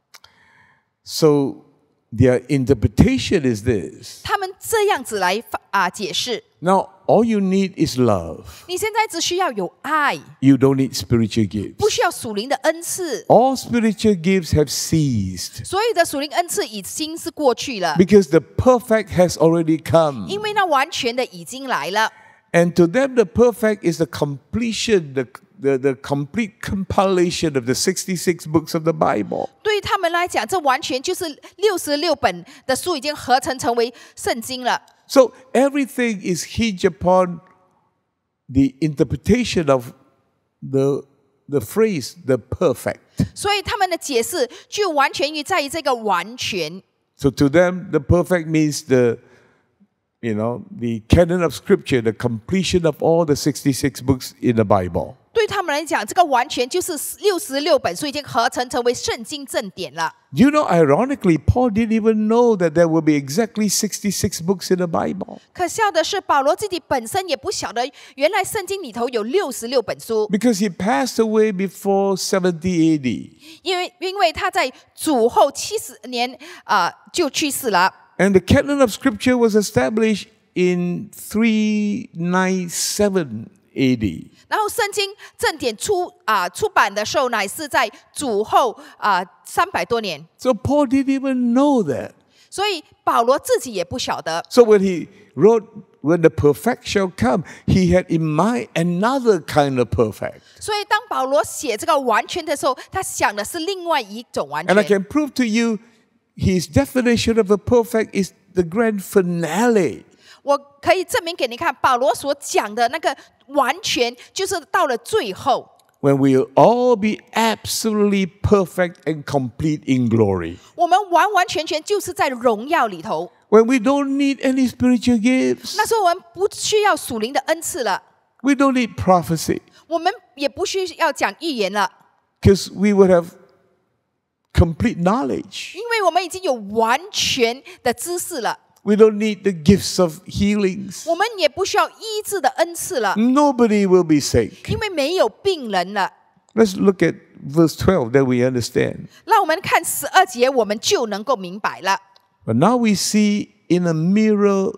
[SPEAKER 1] So their interpretation is this.
[SPEAKER 2] 他们这样子来啊解释，
[SPEAKER 1] Now, all you need is love.
[SPEAKER 2] 你现在只需要有爱，
[SPEAKER 1] You don't need spiritual
[SPEAKER 2] 不
[SPEAKER 1] gifts.
[SPEAKER 2] 需要属灵的恩赐。
[SPEAKER 1] All spiritual gifts have ceased
[SPEAKER 2] 所有的属灵恩赐已经是过去了，
[SPEAKER 1] because the perfect has already come.
[SPEAKER 2] 因为那完全的已经来了。
[SPEAKER 1] And to them, the perfect is the completion, the, the, the complete compilation of the sixty-six books of the Bible.
[SPEAKER 2] 对于他们来讲，这完全就是六十六本的书已经合成成为圣经了。
[SPEAKER 1] So everything is hinged upon the interpretation of the, the phrase, the perfect.
[SPEAKER 2] 所以他们的解释就完全于在于这个完全。
[SPEAKER 1] So to them, the perfect means the, you know, the canon of Scripture, the completion of all the sixty-six books in the Bible.
[SPEAKER 2] 对他们来讲，这个完全就是六十六本书已经合成成为圣经正典了。
[SPEAKER 1] You know, ironically, Paul didn't even know that there will be exactly sixty-six books in the Bible.
[SPEAKER 2] 可笑的是，保罗自己本身也不晓得，原来圣经里头有六十六本书，
[SPEAKER 1] Because he passed away before seventy A D.
[SPEAKER 2] 因为因为他在主后七十年啊、呃、就去世了。
[SPEAKER 1] And the canon of Scripture was established in three ninety-seven A D.
[SPEAKER 2] 然后圣经正典出啊、呃、出版的时候，乃是在主后啊三百多年，
[SPEAKER 1] So Paul didn't even know that.
[SPEAKER 2] 所以保罗自己也不晓得。
[SPEAKER 1] So when he wrote, when the perfect shall come, he had in mind another kind of perfect.
[SPEAKER 2] 所以当保罗写这个完全的时候，他想的是另外一种完
[SPEAKER 1] And I
[SPEAKER 2] 全。
[SPEAKER 1] can prove to you his definition of a perfect is the grand finale.
[SPEAKER 2] 我可以证明给你看，保罗所讲的那个完全，就是到了最后，
[SPEAKER 1] When we'll all be absolutely perfect and complete in glory.
[SPEAKER 2] 我们完完全全就是在荣耀里头。
[SPEAKER 1] When we don't need any spiritual gifts.
[SPEAKER 2] 那时候我们不需要属灵的恩赐了，
[SPEAKER 1] We don't need prophecy.
[SPEAKER 2] 我们也不需要讲预言了，
[SPEAKER 1] Because we would have complete knowledge.
[SPEAKER 2] 因为我们已经有完全的知识了。
[SPEAKER 1] We don't need the gifts of healings.
[SPEAKER 2] 我们也不需要医治的恩赐了，
[SPEAKER 1] Nobody will be sick.
[SPEAKER 2] 因为没有病人了。
[SPEAKER 1] Let's look at verse twelve that we understand.
[SPEAKER 2] 让我们看十二节，我们就能够明白了。
[SPEAKER 1] But now we see in a mirror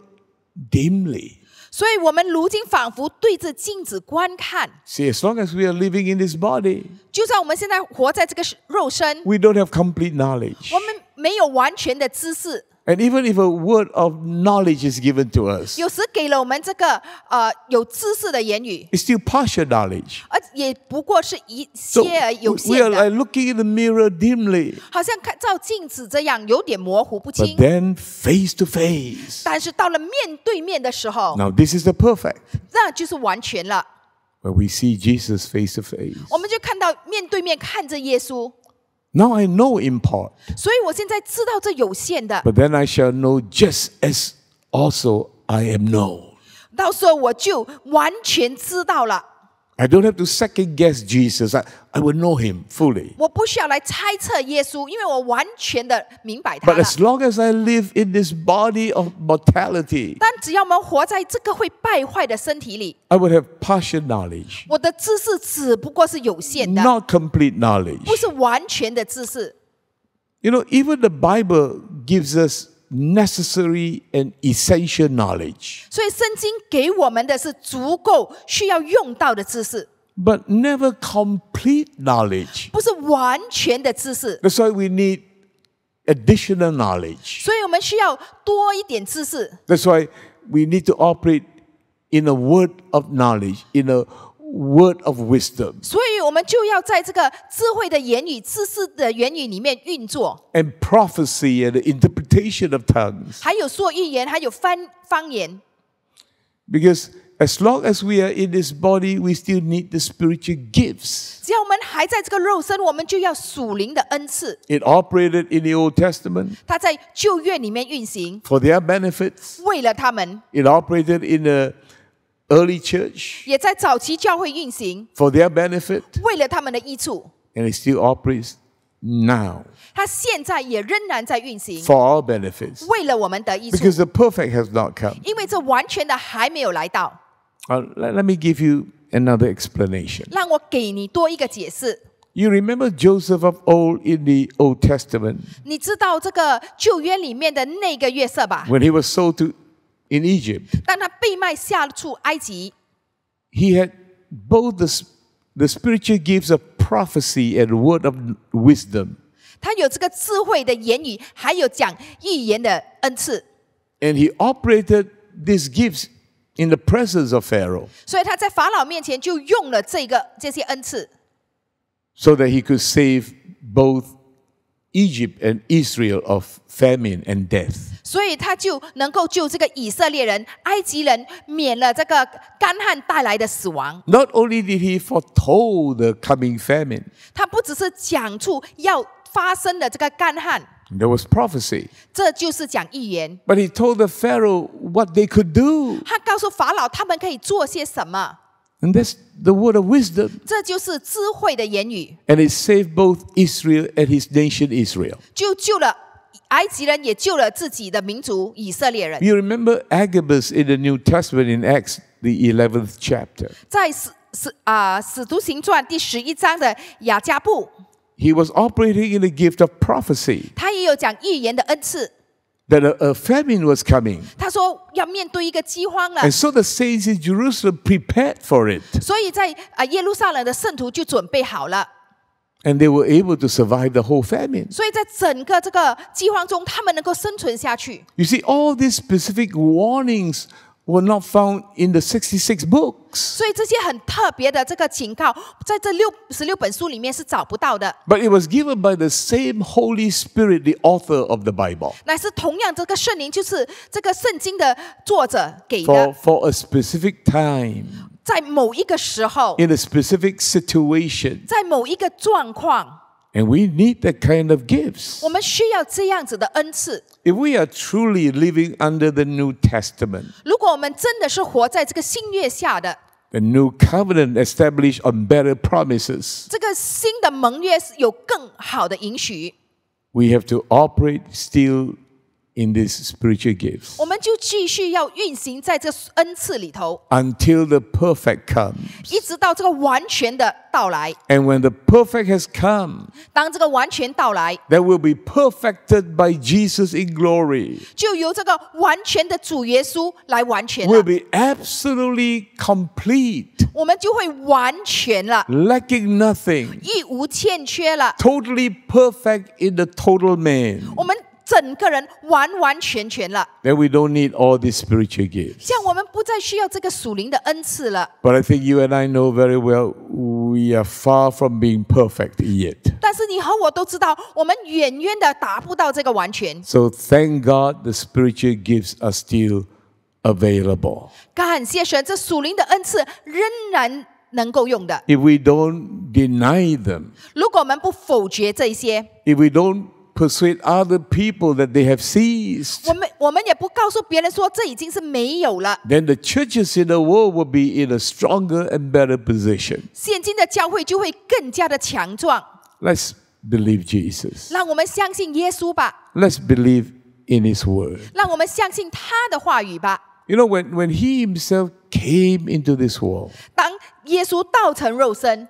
[SPEAKER 1] dimly.
[SPEAKER 2] 所以，我们如今仿佛对着镜子观看，
[SPEAKER 1] See, as long as we are living in this body,
[SPEAKER 2] 就算我们现在活在这个肉身，
[SPEAKER 1] we don't have complete knowledge.
[SPEAKER 2] 我们没有完全的知识。
[SPEAKER 1] And even if a word of knowledge is given to us,
[SPEAKER 2] 有时给了我们这个呃有知识的言语，
[SPEAKER 1] it's still partial knowledge.
[SPEAKER 2] 而也不过是一
[SPEAKER 1] So
[SPEAKER 2] 些而有
[SPEAKER 1] we
[SPEAKER 2] 限
[SPEAKER 1] are
[SPEAKER 2] 的，
[SPEAKER 1] like looking in the mirror dimly.
[SPEAKER 2] 好像看照镜子这样，有点模糊不
[SPEAKER 1] But
[SPEAKER 2] 清。
[SPEAKER 1] then face to face.
[SPEAKER 2] 但是到了面对面的时候，
[SPEAKER 1] Now this is the perfect.
[SPEAKER 2] 那就是完全了。
[SPEAKER 1] Where we see Jesus face to face.
[SPEAKER 2] 我们就看到面对面看着耶稣，
[SPEAKER 1] Now I know in part,
[SPEAKER 2] 所以我现在知道这有限的，
[SPEAKER 1] but then I shall know just as also I am known.
[SPEAKER 2] 到时候我就完全知道了。
[SPEAKER 1] I don't have to second guess Jesus. I, I will know him fully.
[SPEAKER 2] 我不需要来猜测耶稣，因为我完全的明白他
[SPEAKER 1] But
[SPEAKER 2] 了。
[SPEAKER 1] as long as I live in this body of mortality,
[SPEAKER 2] 但只要我们活在这个会败坏的身体里，
[SPEAKER 1] I would have partial knowledge,
[SPEAKER 2] 我的知识只不过是有限的，
[SPEAKER 1] not complete knowledge.
[SPEAKER 2] 不是完全的知识。
[SPEAKER 1] You know, even the Bible gives us necessary and essential knowledge,
[SPEAKER 2] 所以圣经给我们的是足够需要用到的知识，
[SPEAKER 1] but never complete knowledge.
[SPEAKER 2] 不是完全的知识。
[SPEAKER 1] That's why we need additional knowledge.
[SPEAKER 2] 所以我们需要多一点知识，
[SPEAKER 1] That's why we need to operate in a word of knowledge, in a word of wisdom,
[SPEAKER 2] 所以我们就要在这个智慧的言语、知识的言语里面运作，
[SPEAKER 1] and prophecy and the interpretation of tongues.
[SPEAKER 2] 还有说预言，还有翻方言。
[SPEAKER 1] Because as long as we are in this body, we still need the spiritual gifts.
[SPEAKER 2] 只要我们还在这个肉身，我们就要属灵的恩赐。
[SPEAKER 1] It operated in the Old Testament
[SPEAKER 2] 它在旧约里面运行，
[SPEAKER 1] for their benefits.
[SPEAKER 2] 为了他们，
[SPEAKER 1] It operated in the early church
[SPEAKER 2] 也在早期教会运行，
[SPEAKER 1] for their benefit.
[SPEAKER 2] 为了他们的益处。
[SPEAKER 1] And it still operates now
[SPEAKER 2] 它现在也仍然在运行，
[SPEAKER 1] for our benefits.
[SPEAKER 2] 为了我们的益处，
[SPEAKER 1] Because the perfect has not come.
[SPEAKER 2] 因为这完全的还没有来到。
[SPEAKER 1] Uh, let, let me give you another explanation.
[SPEAKER 2] 让我给你多一个解释。
[SPEAKER 1] You remember Joseph of old in the Old Testament
[SPEAKER 2] 你知道这个旧约里面的那个约瑟吧？
[SPEAKER 1] when he was sold to in Egypt?
[SPEAKER 2] 当他被卖下出埃及，
[SPEAKER 1] He had both the, s- the spiritual gifts of prophecy and word of wisdom.
[SPEAKER 2] 他有这个智慧的言语，还有讲预言的恩赐，
[SPEAKER 1] And he operated these gifts in the presence of Pharaoh
[SPEAKER 2] 所以他在法老面前就用了这个这些恩赐，
[SPEAKER 1] so that he could save both Egypt and Israel of famine and death.
[SPEAKER 2] 所以他就能够救这个以色列人、埃及人免了这个干旱带来的死亡。
[SPEAKER 1] Not only did he foretold the coming famine,
[SPEAKER 2] 他不只是讲出要发生的这个干旱，
[SPEAKER 1] there was prophecy,
[SPEAKER 2] 这就是讲预言。
[SPEAKER 1] but he told the Pharaoh what they could do.
[SPEAKER 2] 他告诉法老他们可以做些什么。
[SPEAKER 1] And that's the word of wisdom.
[SPEAKER 2] 这就是智慧的言语，
[SPEAKER 1] And it saved both Israel and his nation Israel.
[SPEAKER 2] 就救了埃及人，也救了自己的民族以色列人。
[SPEAKER 1] You remember Agabus in the New Testament in Acts, the eleventh chapter.
[SPEAKER 2] 在使使啊使徒行传第十一章的雅加布，
[SPEAKER 1] He was operating in the gift of prophecy,
[SPEAKER 2] 他也有讲预言的恩赐。
[SPEAKER 1] that a, a famine was coming.
[SPEAKER 2] 他说要面对一个饥荒了，
[SPEAKER 1] And so the saints in Jerusalem prepared for it.
[SPEAKER 2] 所以在啊耶路撒冷的圣徒就准备好了。
[SPEAKER 1] And they were able to survive the whole famine.
[SPEAKER 2] 所以在整个这个饥荒中，他们能够生存下去。
[SPEAKER 1] You see, all these specific warnings were not found in the sixty-six books.
[SPEAKER 2] 所以这些很特别的这个警告，在这六十六本书里面是找不到的。
[SPEAKER 1] But it was given by the same Holy Spirit, the author of the Bible,
[SPEAKER 2] 乃是同样这个圣灵，就是这个圣经的作者给
[SPEAKER 1] for,
[SPEAKER 2] 的，
[SPEAKER 1] for a specific time,
[SPEAKER 2] 在某一个时候，
[SPEAKER 1] in a specific situation.
[SPEAKER 2] 在某一个状况，
[SPEAKER 1] And we need that kind of gifts.
[SPEAKER 2] 我们需要这样子的恩赐。
[SPEAKER 1] If we are truly living under the New Testament,
[SPEAKER 2] 如果我们真的是活在这个新约下的
[SPEAKER 1] the new covenant established on better promises,
[SPEAKER 2] 这个新的盟约，是有更好的允许，
[SPEAKER 1] we have to operate still in these spiritual gifts
[SPEAKER 2] 我们就继续要运行在这恩赐里头，
[SPEAKER 1] until the perfect comes.
[SPEAKER 2] 一直到这个完全的到来。
[SPEAKER 1] And when the perfect has come,
[SPEAKER 2] 当这个完全到来，
[SPEAKER 1] that will be perfected by Jesus in glory,
[SPEAKER 2] 就由这个完全的主耶稣来完全
[SPEAKER 1] will
[SPEAKER 2] 了，
[SPEAKER 1] be absolutely complete,
[SPEAKER 2] 我们就会完全了，
[SPEAKER 1] lacking nothing,
[SPEAKER 2] 一无欠缺了，
[SPEAKER 1] totally perfect in the total man.
[SPEAKER 2] 我们整个人完完全全了，
[SPEAKER 1] Then we don't need all these spiritual gifts.
[SPEAKER 2] 这样我们不再需要这个属灵的恩赐了。
[SPEAKER 1] But I think you and I know very well we are far from being perfect yet.
[SPEAKER 2] 但是你和我都知道，我们远远的达不到这个完全。
[SPEAKER 1] So thank God the spiritual gifts are still available.
[SPEAKER 2] 感谢神，这属灵的恩赐仍然能够用的。
[SPEAKER 1] If we don't deny them,
[SPEAKER 2] 如果我们不否决这一些，
[SPEAKER 1] if we don't persuade other people that they have ceased,
[SPEAKER 2] 我们我们也不告诉别人说这已经是没有了。
[SPEAKER 1] then the churches in the world will be in a stronger and better position.
[SPEAKER 2] 现今的教会就会更加的强壮。
[SPEAKER 1] Let's believe Jesus.
[SPEAKER 2] 让我们相信耶稣吧，
[SPEAKER 1] Let's believe in His word.
[SPEAKER 2] 让我们相信他的话语吧。
[SPEAKER 1] You know, when, when He Himself came into this world,
[SPEAKER 2] 当耶稣道成肉身，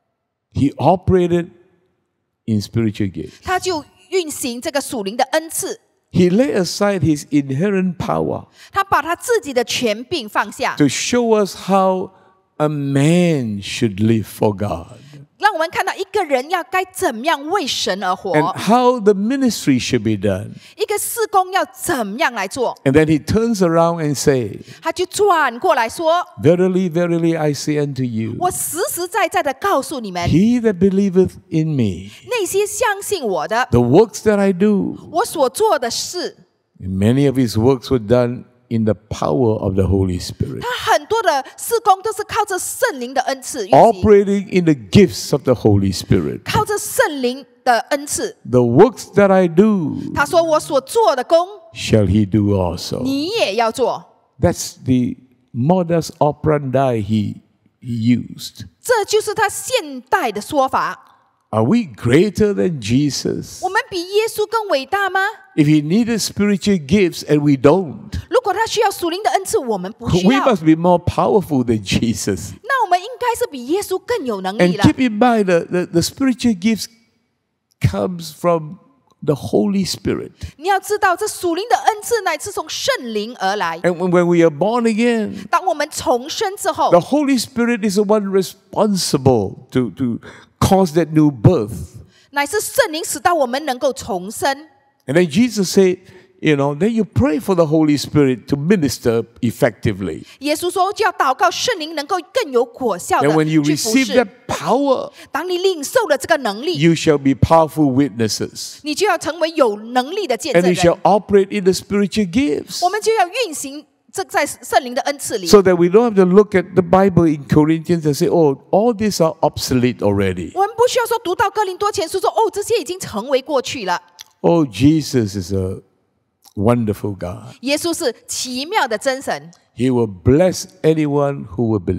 [SPEAKER 1] He operated in spiritual gifts.
[SPEAKER 2] 他就运行这个属灵的恩赐，
[SPEAKER 1] He laid aside His inherent power
[SPEAKER 2] 他把他自己的权柄放下，
[SPEAKER 1] to show us how a man should live for God
[SPEAKER 2] 让我们看到一个人要该怎么样为神而活，
[SPEAKER 1] and how the ministry should be done.
[SPEAKER 2] 一个事工要怎么样来做。
[SPEAKER 1] And then He turns around and says,
[SPEAKER 2] 他就转过来说
[SPEAKER 1] Verily, verily, I say unto you,
[SPEAKER 2] 我实实在在的告诉你们，
[SPEAKER 1] he that believeth in me,
[SPEAKER 2] 那些相信我的，
[SPEAKER 1] the works that I do,
[SPEAKER 2] 我所做的事，
[SPEAKER 1] and many of His works were done in the power of the Holy Spirit,
[SPEAKER 2] 他很多的事工都是靠着圣灵的恩赐运行，
[SPEAKER 1] operating in the gifts of the Holy Spirit.
[SPEAKER 2] 靠着圣灵的恩赐。
[SPEAKER 1] The works that I do
[SPEAKER 2] 他说我所做的工，
[SPEAKER 1] shall he do also.
[SPEAKER 2] 你也要做。
[SPEAKER 1] That's the modus operandi he, he used.
[SPEAKER 2] 这就是他现代的说法。
[SPEAKER 1] Are we greater than Jesus?
[SPEAKER 2] 我们比耶稣更伟大吗？
[SPEAKER 1] If he needed spiritual gifts and we don't,
[SPEAKER 2] 如果他需要属灵的恩赐，我们不需
[SPEAKER 1] we
[SPEAKER 2] 要，
[SPEAKER 1] must be more powerful than Jesus.
[SPEAKER 2] 那我们应该是比耶稣更有能
[SPEAKER 1] And
[SPEAKER 2] 力了。
[SPEAKER 1] keep in mind the, the, the spiritual gifts comes from the Holy Spirit.
[SPEAKER 2] 你要知道，这属灵的恩赐乃是从圣灵而来。
[SPEAKER 1] And when, when we are born again,
[SPEAKER 2] 当我们重生之后
[SPEAKER 1] the，Holy Spirit is the one responsible to, to cause that new birth.
[SPEAKER 2] 乃是圣灵使到我们能够重生。
[SPEAKER 1] And then Jesus said, you know, then you pray for the Holy Spirit to minister effectively.
[SPEAKER 2] 耶稣说，就要祷告圣灵能够更有果效的
[SPEAKER 1] And when you
[SPEAKER 2] 去服
[SPEAKER 1] receive
[SPEAKER 2] 侍。
[SPEAKER 1] that power,
[SPEAKER 2] 当你领受了这个能力，
[SPEAKER 1] you shall be powerful witnesses.
[SPEAKER 2] 你就要成为有能力的见
[SPEAKER 1] And
[SPEAKER 2] 证
[SPEAKER 1] you shall
[SPEAKER 2] 人。
[SPEAKER 1] operate in the spiritual gifts.
[SPEAKER 2] 我们就要运行这在圣灵的恩赐里。
[SPEAKER 1] So that we don't have to look at the Bible in Corinthians and say, oh, all these are obsolete already.
[SPEAKER 2] 我们不需要说读到哥林多前书说哦，这些已经成为过去了。
[SPEAKER 1] Oh, Jesus is a wonderful God.
[SPEAKER 2] 耶稣是奇妙的真神，
[SPEAKER 1] He will bless anyone who will believe.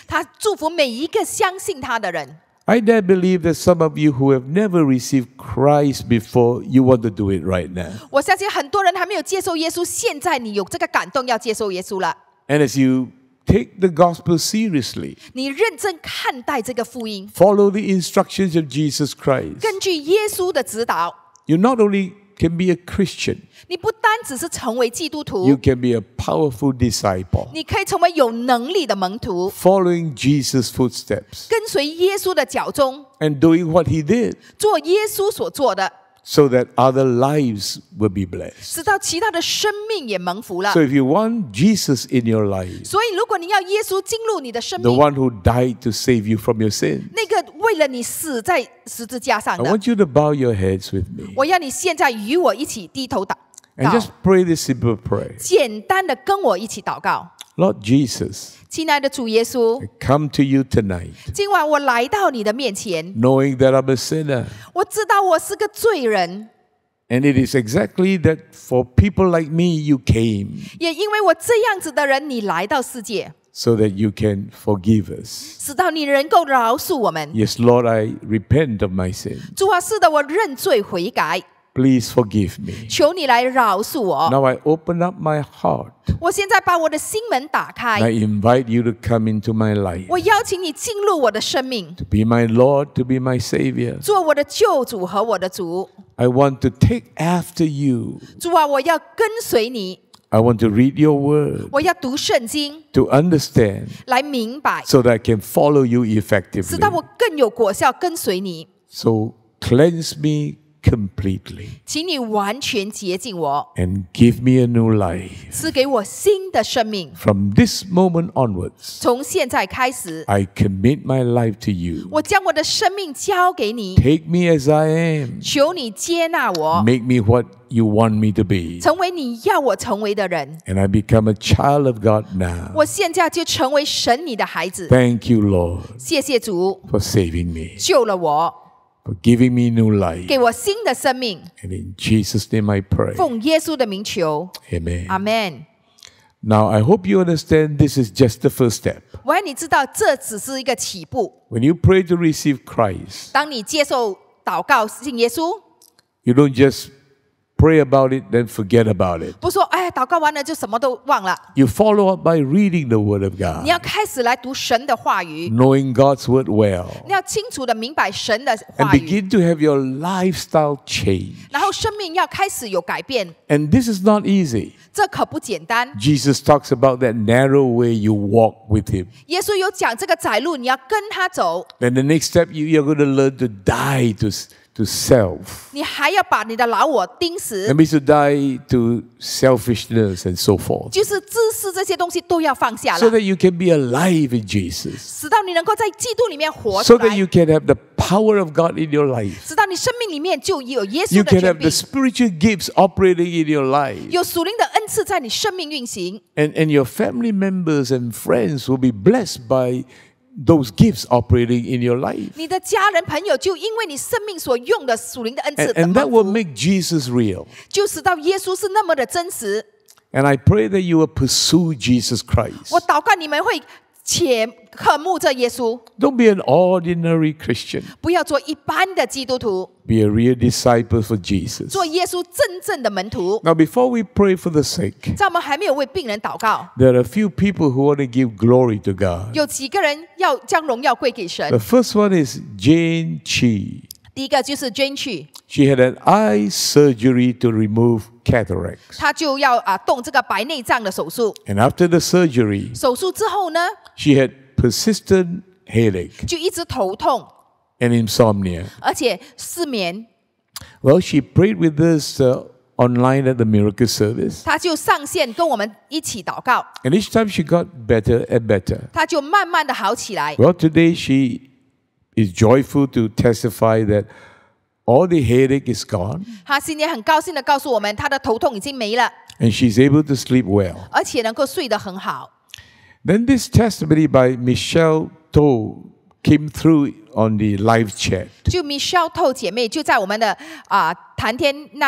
[SPEAKER 2] 他祝福每一个相信他的人。
[SPEAKER 1] I dare believe that some of you who have never received Christ before, you want to do it right now.
[SPEAKER 2] 我相信很多人还没有接受耶稣，现在你有这个感动要接受耶稣了。
[SPEAKER 1] And as you take the gospel seriously,
[SPEAKER 2] 你认真看待这个福音，
[SPEAKER 1] follow the instructions of Jesus Christ,
[SPEAKER 2] 根据耶稣的指导，
[SPEAKER 1] you not only can be a Christian,
[SPEAKER 2] 你不单只是成为基督
[SPEAKER 1] you
[SPEAKER 2] 徒，
[SPEAKER 1] can be a powerful disciple,
[SPEAKER 2] 你可以成为有能力的门徒，
[SPEAKER 1] following Jesus' footsteps
[SPEAKER 2] 跟随耶稣的脚踪，
[SPEAKER 1] and doing what he did
[SPEAKER 2] 做耶稣所做的，
[SPEAKER 1] so that other lives will be blessed.
[SPEAKER 2] 使到其他的生命也蒙福了
[SPEAKER 1] So。if you want Jesus in your life,
[SPEAKER 2] 所以，如果你要耶稣进入你的生
[SPEAKER 1] the
[SPEAKER 2] 命，
[SPEAKER 1] one who died to save you from your sin,
[SPEAKER 2] 那个为了你死在十字架上
[SPEAKER 1] I
[SPEAKER 2] 的，
[SPEAKER 1] want you to bow your heads with me
[SPEAKER 2] 我要你现在与我一起低头祷
[SPEAKER 1] and
[SPEAKER 2] 告，
[SPEAKER 1] just pray this simple prayer.
[SPEAKER 2] 简单的跟我一起祷告。
[SPEAKER 1] Lord Jesus,
[SPEAKER 2] 亲爱的主耶稣，
[SPEAKER 1] I come to you tonight,
[SPEAKER 2] 今晚我来到你的面前，
[SPEAKER 1] knowing that I'm a sinner.
[SPEAKER 2] 我知道我是个罪人，
[SPEAKER 1] And it is exactly that for people like me, you came
[SPEAKER 2] 也因为我这样子的人，你来到世界，
[SPEAKER 1] so that you can forgive us.
[SPEAKER 2] 使到你能够饶恕我们。
[SPEAKER 1] Yes, Lord, I repent of my sin.
[SPEAKER 2] 主啊，是的，我认罪悔改，
[SPEAKER 1] Please forgive me.
[SPEAKER 2] 求你来饶恕我。
[SPEAKER 1] Now I open up my heart.
[SPEAKER 2] 我现在把我的心门打
[SPEAKER 1] I
[SPEAKER 2] 开，
[SPEAKER 1] invite you to come into my life,
[SPEAKER 2] 我邀请你进入我的生命，
[SPEAKER 1] to be my Lord, to be my Savior.
[SPEAKER 2] 做我的救主和我的主。
[SPEAKER 1] I want to take after you.
[SPEAKER 2] 主啊，我要跟随你，
[SPEAKER 1] I want to read your word,
[SPEAKER 2] 我要读圣经，
[SPEAKER 1] to understand,
[SPEAKER 2] 来明白，
[SPEAKER 1] so that I can follow you
[SPEAKER 2] 使
[SPEAKER 1] effectively.
[SPEAKER 2] 到我更有果效跟随你。
[SPEAKER 1] So cleanse me completely
[SPEAKER 2] 请你完全洁净我，
[SPEAKER 1] and give me a new life.
[SPEAKER 2] 赐给我新的生命。
[SPEAKER 1] From this moment onwards,
[SPEAKER 2] 从现在开始，
[SPEAKER 1] I commit my life to you.
[SPEAKER 2] 我将我的生命交给你，
[SPEAKER 1] Take me as I am.
[SPEAKER 2] 求你接纳我，
[SPEAKER 1] Make me what you want me to be.
[SPEAKER 2] 成为你要我成为的人。
[SPEAKER 1] And I become a child of God now.
[SPEAKER 2] 我现在就成为神你的孩子。
[SPEAKER 1] Thank you, Lord,
[SPEAKER 2] 谢谢主，
[SPEAKER 1] for saving me,
[SPEAKER 2] 救了我，
[SPEAKER 1] for giving me new life.
[SPEAKER 2] 给我新的生命。
[SPEAKER 1] And in Jesus' name I pray.
[SPEAKER 2] 奉耶稣的名求，
[SPEAKER 1] Amen.
[SPEAKER 2] 阿门。
[SPEAKER 1] Now, I hope you understand this is just the first step.
[SPEAKER 2] 我让你知道，这只是一个起步。
[SPEAKER 1] When you pray to receive Christ,
[SPEAKER 2] 当你接受祷告信耶稣，
[SPEAKER 1] you don't just pray about it, then forget about it.
[SPEAKER 2] 不说哎，祷告完了就什么都忘了。
[SPEAKER 1] You follow up by reading the Word of
[SPEAKER 2] 你
[SPEAKER 1] God,
[SPEAKER 2] 要开始来读神的话语，
[SPEAKER 1] knowing God's Word well,
[SPEAKER 2] 你要清楚的明白神的
[SPEAKER 1] and
[SPEAKER 2] 话语，
[SPEAKER 1] begin to have your lifestyle change.
[SPEAKER 2] 然后生命要开始有改变。
[SPEAKER 1] And this is not easy.
[SPEAKER 2] 这可不简单。
[SPEAKER 1] Jesus talks about that narrow way you walk with Him.
[SPEAKER 2] 耶稣有讲这个窄路，你要跟他走，
[SPEAKER 1] Then the next step, you, you're going to learn to die to, to self.
[SPEAKER 2] 你还要把你的老我钉死
[SPEAKER 1] That，means to die to selfishness and so forth.
[SPEAKER 2] 就是自私这些东西都要放下
[SPEAKER 1] So
[SPEAKER 2] 了，
[SPEAKER 1] that you can be alive in Jesus.
[SPEAKER 2] 使到你能够在基督里面活出
[SPEAKER 1] So that
[SPEAKER 2] 来，
[SPEAKER 1] you can have the power of God in your life.
[SPEAKER 2] 使到你生命里面就有耶稣
[SPEAKER 1] You
[SPEAKER 2] 的
[SPEAKER 1] can
[SPEAKER 2] 权
[SPEAKER 1] have
[SPEAKER 2] 柄
[SPEAKER 1] the，spiritual gifts operating in your life.
[SPEAKER 2] 有属灵的恩赐在你生命运行，
[SPEAKER 1] And, and your family members and friends will be blessed by those gifts operating in your life.
[SPEAKER 2] 你的家人朋友就因为你生命所用的属灵的恩赐
[SPEAKER 1] And,
[SPEAKER 2] 的
[SPEAKER 1] and that
[SPEAKER 2] 蒙
[SPEAKER 1] will
[SPEAKER 2] 福，
[SPEAKER 1] make Jesus real.
[SPEAKER 2] 就使到耶稣是那么的真实。
[SPEAKER 1] And I pray that you will pursue Jesus Christ.
[SPEAKER 2] 我祷告你们会且渴慕这耶稣，
[SPEAKER 1] Don't be an ordinary Christian.
[SPEAKER 2] 不要做一般的基督徒，
[SPEAKER 1] Be a real disciple for Jesus.
[SPEAKER 2] 做耶稣真正的门徒。
[SPEAKER 1] Now, before we pray for the sick,
[SPEAKER 2] 在我们还没有为病人祷告，
[SPEAKER 1] there are a few people who want to give glory to God.
[SPEAKER 2] 有几个人要将荣耀归给神
[SPEAKER 1] The。first one is Jane Chi.
[SPEAKER 2] 第一个就是 Jane Chi，
[SPEAKER 1] She had an eye surgery to remove cataracts.
[SPEAKER 2] 他就要啊动这个白内障的手术。
[SPEAKER 1] And after the surgery,
[SPEAKER 2] 手术之后呢，
[SPEAKER 1] she had persistent headache
[SPEAKER 2] 就一直头痛，
[SPEAKER 1] and insomnia.
[SPEAKER 2] 而且失眠。
[SPEAKER 1] Well, she prayed with us uh, online at the miracle service.
[SPEAKER 2] 他就上线跟我们一起祷告，
[SPEAKER 1] And each time she got better and better.
[SPEAKER 2] 他就慢慢的好起来。
[SPEAKER 1] Well, today she is joyful to testify that all the headache is gone
[SPEAKER 2] 他今天很高兴的告诉我们，他的头痛已经没了，
[SPEAKER 1] and she's able to sleep well.
[SPEAKER 2] 而且能够睡得很好。
[SPEAKER 1] Then this testimony by Michelle To came through on the live chat.
[SPEAKER 2] 就 Michelle 透姐妹就在我们的啊、谈天那里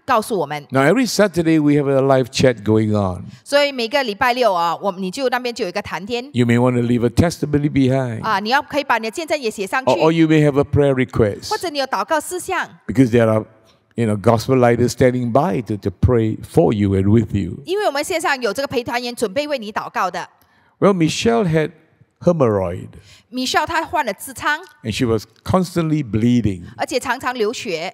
[SPEAKER 2] 告诉我们。
[SPEAKER 1] Now, every Saturday we have a live chat going on.
[SPEAKER 2] 所以每个礼拜六啊，我你就那边就有一个谈天
[SPEAKER 1] You may want to leave a testimony behind,
[SPEAKER 2] 啊，你要可以把你的见证也写上去
[SPEAKER 1] or, or you may have a prayer request,
[SPEAKER 2] 或者你有祷告事项，
[SPEAKER 1] because there are, you know, gospel leaders standing by to, to pray for you and with you.
[SPEAKER 2] 因为我们线上有这个陪团员准备为你祷告的。
[SPEAKER 1] Well, Michelle had hemorrhoid,
[SPEAKER 2] Michelle 她患了痔疮，
[SPEAKER 1] and she was constantly bleeding.
[SPEAKER 2] 而且常常流血，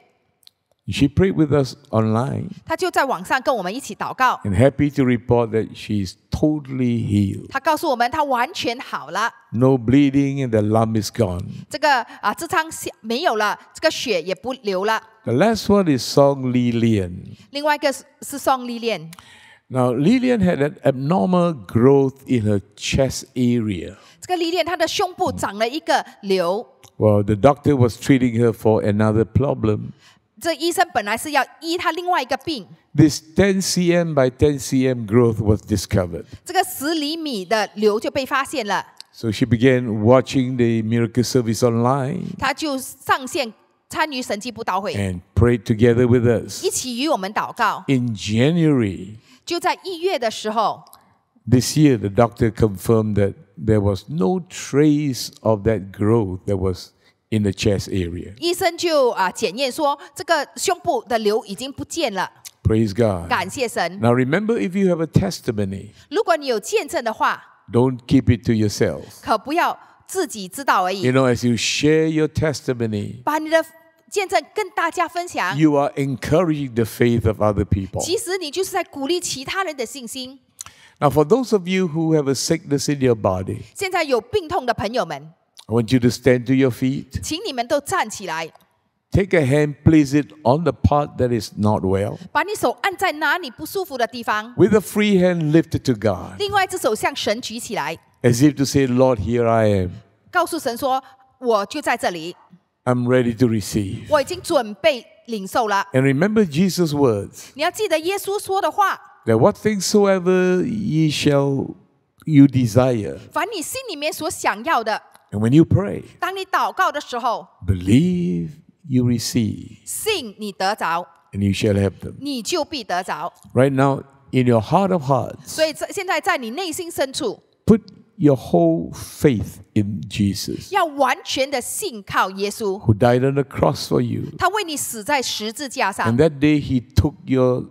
[SPEAKER 1] She prayed with us online,
[SPEAKER 2] 她就在网上跟我们一起祷告。
[SPEAKER 1] and happy to report that she's totally healed.
[SPEAKER 2] 她告诉我们，她完全好了，
[SPEAKER 1] No bleeding, and the lump is gone.
[SPEAKER 2] 这个啊痔疮没有了，这个血也不流了。
[SPEAKER 1] The last one is Song Lilian.
[SPEAKER 2] 另外一个是是宋丽莲，
[SPEAKER 1] Now, Lilian had an abnormal growth in her chest area.
[SPEAKER 2] 这个丽莲她的胸部长了一个瘤，
[SPEAKER 1] Well, the doctor was treating her for another problem.
[SPEAKER 2] 这医生本来是要医她另外一个病，
[SPEAKER 1] This ten centimeters by ten centimeters growth was discovered.
[SPEAKER 2] 这个十厘米的瘤就被发现了，
[SPEAKER 1] So she began watching the miracle service online
[SPEAKER 2] 她就上线参与神迹布道会，
[SPEAKER 1] and prayed together with us.
[SPEAKER 2] 一起与我们祷告。
[SPEAKER 1] In January
[SPEAKER 2] 就在一月的时候，
[SPEAKER 1] this year, the doctor confirmed that there was no trace of that growth that was in the chest area.
[SPEAKER 2] 医生就啊检验说，这个胸部的瘤已经不见了。
[SPEAKER 1] Praise God.
[SPEAKER 2] 感谢神。
[SPEAKER 1] Now remember, if you have a testimony,
[SPEAKER 2] 如果你有见证的话，
[SPEAKER 1] don't keep it to yourself.
[SPEAKER 2] 可不要自己知道而已
[SPEAKER 1] You，know, as you share your testimony,
[SPEAKER 2] 把你的见证跟大家分享。
[SPEAKER 1] you are encouraging the faith of other people.
[SPEAKER 2] 其实你就是在鼓励其他人的信心。
[SPEAKER 1] Now, for those of you who have a sickness in your body,
[SPEAKER 2] 现在有病痛的朋友们，
[SPEAKER 1] I want you to stand to your feet.
[SPEAKER 2] 请你们都站起来，
[SPEAKER 1] Take a hand, place it on the part that is not well.
[SPEAKER 2] 把你手按在哪里不舒服的地方，
[SPEAKER 1] With a free hand lifted to God,
[SPEAKER 2] 另外一只手向神举起来，
[SPEAKER 1] as if to say, Lord, here I am.
[SPEAKER 2] 告诉神说：“我就在这里，
[SPEAKER 1] I'm ready to receive.
[SPEAKER 2] 我已经准备领受了。
[SPEAKER 1] And remember Jesus' words, ”
[SPEAKER 2] 你要记得耶稣说的话，
[SPEAKER 1] that what things soever ye shall you desire.
[SPEAKER 2] 凡你心里面所想要的，
[SPEAKER 1] And when you pray,
[SPEAKER 2] 当你祷告的时候，
[SPEAKER 1] believe you receive,
[SPEAKER 2] 信你得着，
[SPEAKER 1] and you shall have them.
[SPEAKER 2] 你就必得着。
[SPEAKER 1] Right now, in your heart of hearts,
[SPEAKER 2] 所以在现在在你内心深处，
[SPEAKER 1] put your whole faith in Jesus,
[SPEAKER 2] 要完全的信靠耶稣，
[SPEAKER 1] who died on the cross for you.
[SPEAKER 2] 他为你死在十字架上
[SPEAKER 1] And。that day, he took your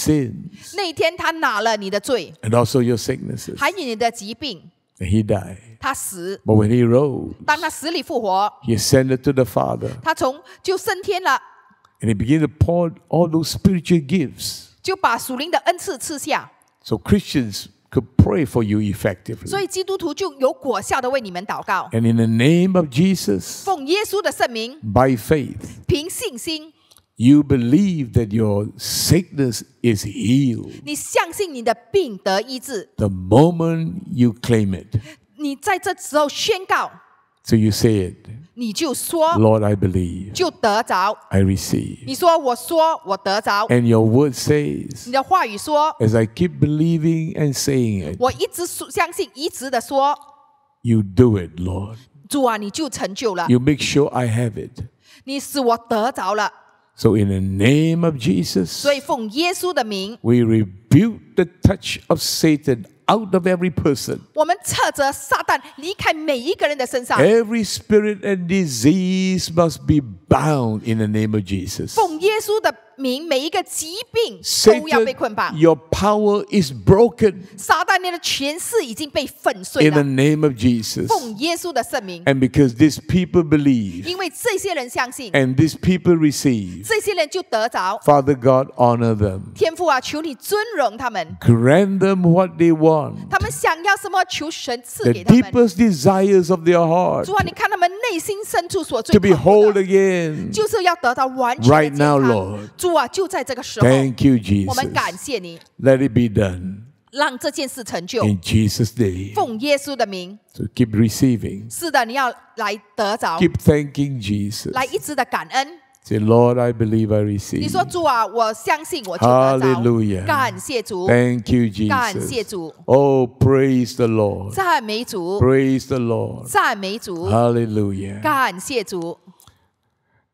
[SPEAKER 1] sins
[SPEAKER 2] 那一天，他拿了你的罪，
[SPEAKER 1] and also your sicknesses,
[SPEAKER 2] 还有你的疾病，
[SPEAKER 1] and he died.
[SPEAKER 2] 他死。
[SPEAKER 1] But when he rose,
[SPEAKER 2] 当他死里复活，
[SPEAKER 1] he ascended to the Father,
[SPEAKER 2] 他从就升天了，
[SPEAKER 1] and he began to pour all those spiritual gifts
[SPEAKER 2] 就把属灵的恩赐赐下，
[SPEAKER 1] so Christians could pray for you effectively.
[SPEAKER 2] 所以基督徒就有果效的为你们祷告，
[SPEAKER 1] And in the name of Jesus,
[SPEAKER 2] 奉耶稣的圣名，
[SPEAKER 1] by faith,
[SPEAKER 2] 凭信心，
[SPEAKER 1] you believe that your sickness is healed
[SPEAKER 2] 你相信你的病得医治，
[SPEAKER 1] the moment you claim it.
[SPEAKER 2] 你在这时候宣告，
[SPEAKER 1] So you say it,
[SPEAKER 2] 你就说
[SPEAKER 1] Lord, I believe,
[SPEAKER 2] 就得着。
[SPEAKER 1] I receive.
[SPEAKER 2] 你说我说我得着，
[SPEAKER 1] And your word says,
[SPEAKER 2] 你的话语说，
[SPEAKER 1] as I keep believing and saying it,
[SPEAKER 2] 我一直说相信，一直的说，
[SPEAKER 1] you do it, Lord.
[SPEAKER 2] 主啊，你就成就了，
[SPEAKER 1] You make sure I have it.
[SPEAKER 2] 你使我得着了。
[SPEAKER 1] So in the name of Jesus,
[SPEAKER 2] 所以奉耶稣的名，
[SPEAKER 1] we rebuke the touch of Satan out of every person.
[SPEAKER 2] 我们斥责撒旦离开每一个人的身上。
[SPEAKER 1] Every spirit and disease must be bound in the name of Jesus.
[SPEAKER 2] 奉耶稣的名，每一个疾病都要被捆
[SPEAKER 1] Satan,
[SPEAKER 2] 绑。
[SPEAKER 1] your power is broken
[SPEAKER 2] 撒旦你的权势已经被粉碎
[SPEAKER 1] in the
[SPEAKER 2] 了。
[SPEAKER 1] name of Jesus.
[SPEAKER 2] 奉耶稣的圣名，
[SPEAKER 1] And because these people believe
[SPEAKER 2] 因为这些人相信，
[SPEAKER 1] and these people receive,
[SPEAKER 2] 这些人就得着。
[SPEAKER 1] Father God, honor them.
[SPEAKER 2] 天父啊，求你尊荣他们，
[SPEAKER 1] Grant them what they want.
[SPEAKER 2] 他们想要什么，求神赐
[SPEAKER 1] The
[SPEAKER 2] 给他们。
[SPEAKER 1] deepest desires of their heart
[SPEAKER 2] 主啊，你看他们内心深处所最
[SPEAKER 1] to be
[SPEAKER 2] 渴慕
[SPEAKER 1] whole
[SPEAKER 2] 的，
[SPEAKER 1] again.
[SPEAKER 2] 就是要得到完全的
[SPEAKER 1] Right
[SPEAKER 2] 健
[SPEAKER 1] now,
[SPEAKER 2] 康
[SPEAKER 1] Lord.
[SPEAKER 2] 主啊，就在这个时候，
[SPEAKER 1] Thank you,
[SPEAKER 2] 我们
[SPEAKER 1] Jesus.
[SPEAKER 2] 感谢你，
[SPEAKER 1] Let it be done
[SPEAKER 2] 让这件事成就。
[SPEAKER 1] in Jesus' name.
[SPEAKER 2] 奉耶稣的名，
[SPEAKER 1] So keep receiving.
[SPEAKER 2] 是的，你要来得着，
[SPEAKER 1] Keep thanking Jesus.
[SPEAKER 2] 来一直的感恩。
[SPEAKER 1] Say, Lord, I believe I
[SPEAKER 2] 你
[SPEAKER 1] receive.
[SPEAKER 2] 说主啊，我相信我就得着。
[SPEAKER 1] Hallelujah.
[SPEAKER 2] 感谢主，
[SPEAKER 1] Thank you,
[SPEAKER 2] 感谢
[SPEAKER 1] Jesus.
[SPEAKER 2] 主，
[SPEAKER 1] Oh, praise the Lord.
[SPEAKER 2] 赞美主，
[SPEAKER 1] Praise the Lord.
[SPEAKER 2] 赞美主，
[SPEAKER 1] Hallelujah.
[SPEAKER 2] 感谢主。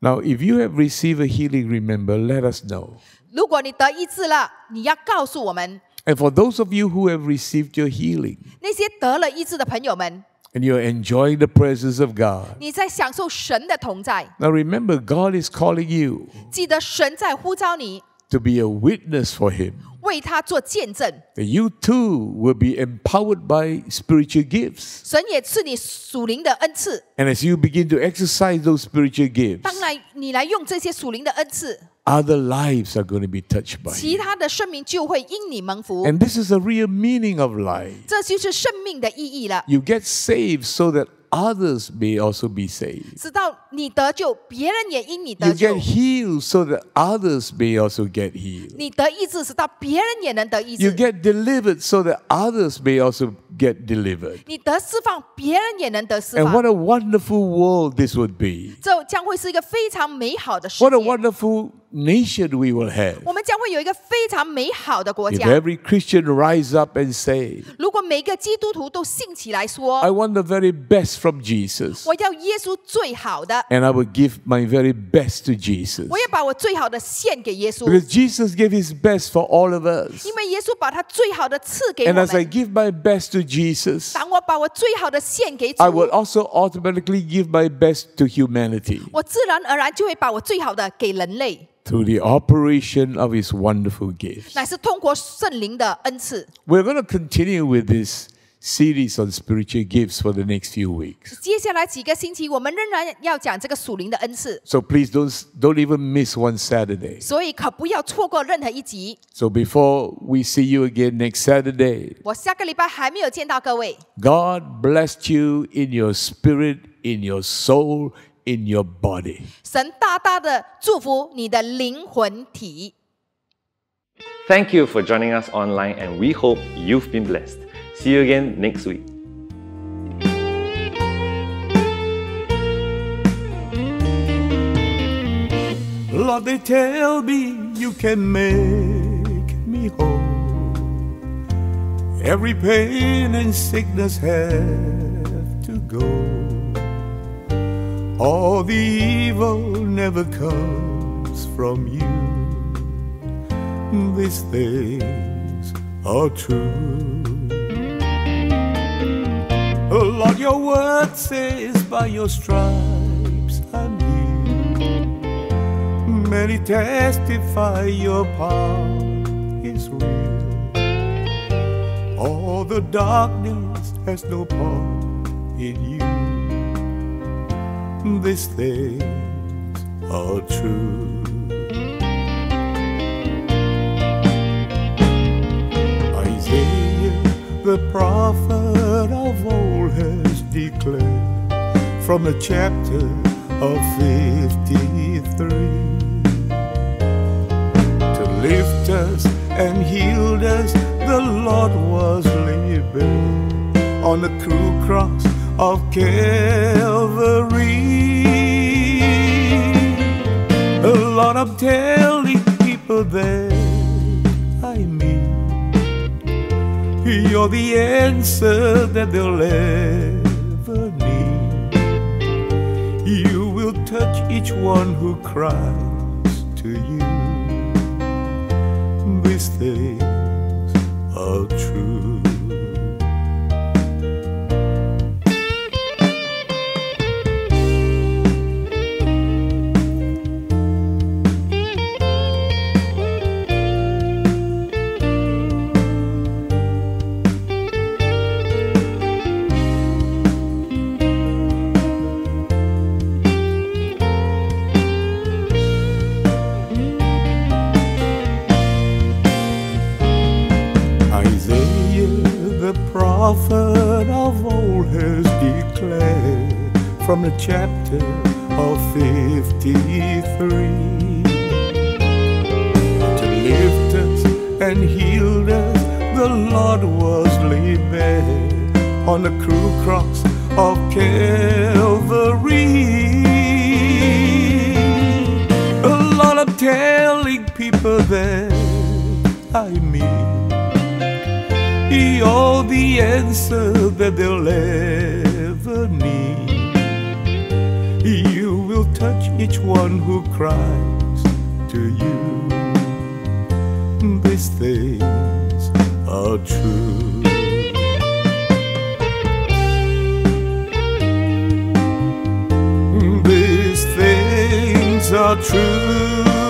[SPEAKER 1] Now, if you have received a healing, remember, let us know.
[SPEAKER 2] 如果你得医治了，你要告诉我们。
[SPEAKER 1] And for those of you who have received your healing,
[SPEAKER 2] 那些得了医治的朋友们，
[SPEAKER 1] and you're enjoying the presence of God,
[SPEAKER 2] 你在享受神的同在。
[SPEAKER 1] now remember, God is calling you
[SPEAKER 2] 记得神在呼召你，
[SPEAKER 1] to be a witness for Him.
[SPEAKER 2] 为他做见证。
[SPEAKER 1] That you too will be empowered by spiritual gifts.
[SPEAKER 2] 神也赐你属灵的恩赐。
[SPEAKER 1] And as you begin to exercise those spiritual gifts,
[SPEAKER 2] 当然，你来用这些属灵的恩赐，
[SPEAKER 1] other lives are going to be touched by
[SPEAKER 2] 其
[SPEAKER 1] you.
[SPEAKER 2] 他的生命就会因你蒙福。
[SPEAKER 1] And this is the real meaning of life.
[SPEAKER 2] 这就是生命的意义了。
[SPEAKER 1] You get saved so that others may also be saved.
[SPEAKER 2] 直到你得救，别人也因你
[SPEAKER 1] You
[SPEAKER 2] 得救
[SPEAKER 1] get。healed so that others may also get healed.
[SPEAKER 2] 你得医治，直到别人也能得医
[SPEAKER 1] You
[SPEAKER 2] 治。
[SPEAKER 1] get delivered so that others may also get delivered.
[SPEAKER 2] 你得释放，别人也能得释
[SPEAKER 1] And
[SPEAKER 2] 放
[SPEAKER 1] what。a wonderful world this would be.
[SPEAKER 2] 这将会是一个非常美好的世
[SPEAKER 1] What a
[SPEAKER 2] 界。
[SPEAKER 1] wonderful nation we will have.
[SPEAKER 2] 我们将会有一个非常美好的国
[SPEAKER 1] If
[SPEAKER 2] 家。
[SPEAKER 1] every Christian rise up and say,
[SPEAKER 2] 如果每个基督徒都兴起来
[SPEAKER 1] I
[SPEAKER 2] 说，
[SPEAKER 1] want the very best from Jesus,
[SPEAKER 2] 我要耶稣最好的，
[SPEAKER 1] and I will give my very best to Jesus.
[SPEAKER 2] 我也把我最好的献给耶稣，
[SPEAKER 1] Because Jesus gave His best for all of us.
[SPEAKER 2] 因为耶稣把他最好的赐给我
[SPEAKER 1] And as I
[SPEAKER 2] 们。
[SPEAKER 1] give my best to Jesus,
[SPEAKER 2] 当我把我最好的献给主
[SPEAKER 1] I，will also automatically give my best to humanity
[SPEAKER 2] 我自然而然就会把我最好的给人类，
[SPEAKER 1] through the operation of His wonderful gifts.
[SPEAKER 2] 乃是通过圣灵的恩赐。
[SPEAKER 1] We're going to continue with this series on spiritual gifts for the next few weeks.
[SPEAKER 2] 接下来几个星期，我们仍然要讲这个属灵的恩赐，
[SPEAKER 1] So please don't, don't even miss one Saturday.
[SPEAKER 2] 所以可不要错过任何一集。
[SPEAKER 1] So before we see you again next Saturday,
[SPEAKER 2] 我下个礼拜还没有见到各位，
[SPEAKER 1] God blessed you in your spirit, in your soul, in your body.
[SPEAKER 2] 神大大的祝福你的灵魂体。
[SPEAKER 3] Thank you for joining us online, and we hope you've been blessed. See you again next week.
[SPEAKER 1] Lord, they tell me you can make me whole. Every pain and sickness have to go. All the evil never comes from you. These things are true. Oh Lord, your word says by your stripes I'm healed. Many testify your power is real. All the darkness has no part in you. These things are true. Isaiah, the prophet of old, has declared from the chapter of fifty-three, to lift us and heal us, the Lord was laid bare on the cruel cross of Calvary. Lord, I'm telling people that I meet, you're the answer that they'll ever need. You will touch each one who cries to you. These things are true. Prophet of old has declared from the chapter of fifty-three, to lift us and heal us, the Lord was laid bare on the cruel cross of Calvary. Lord, I'm telling people that I meet, you're the answer that they'll ever need. You will will touch each one who cries to you. These things are true. These things are true.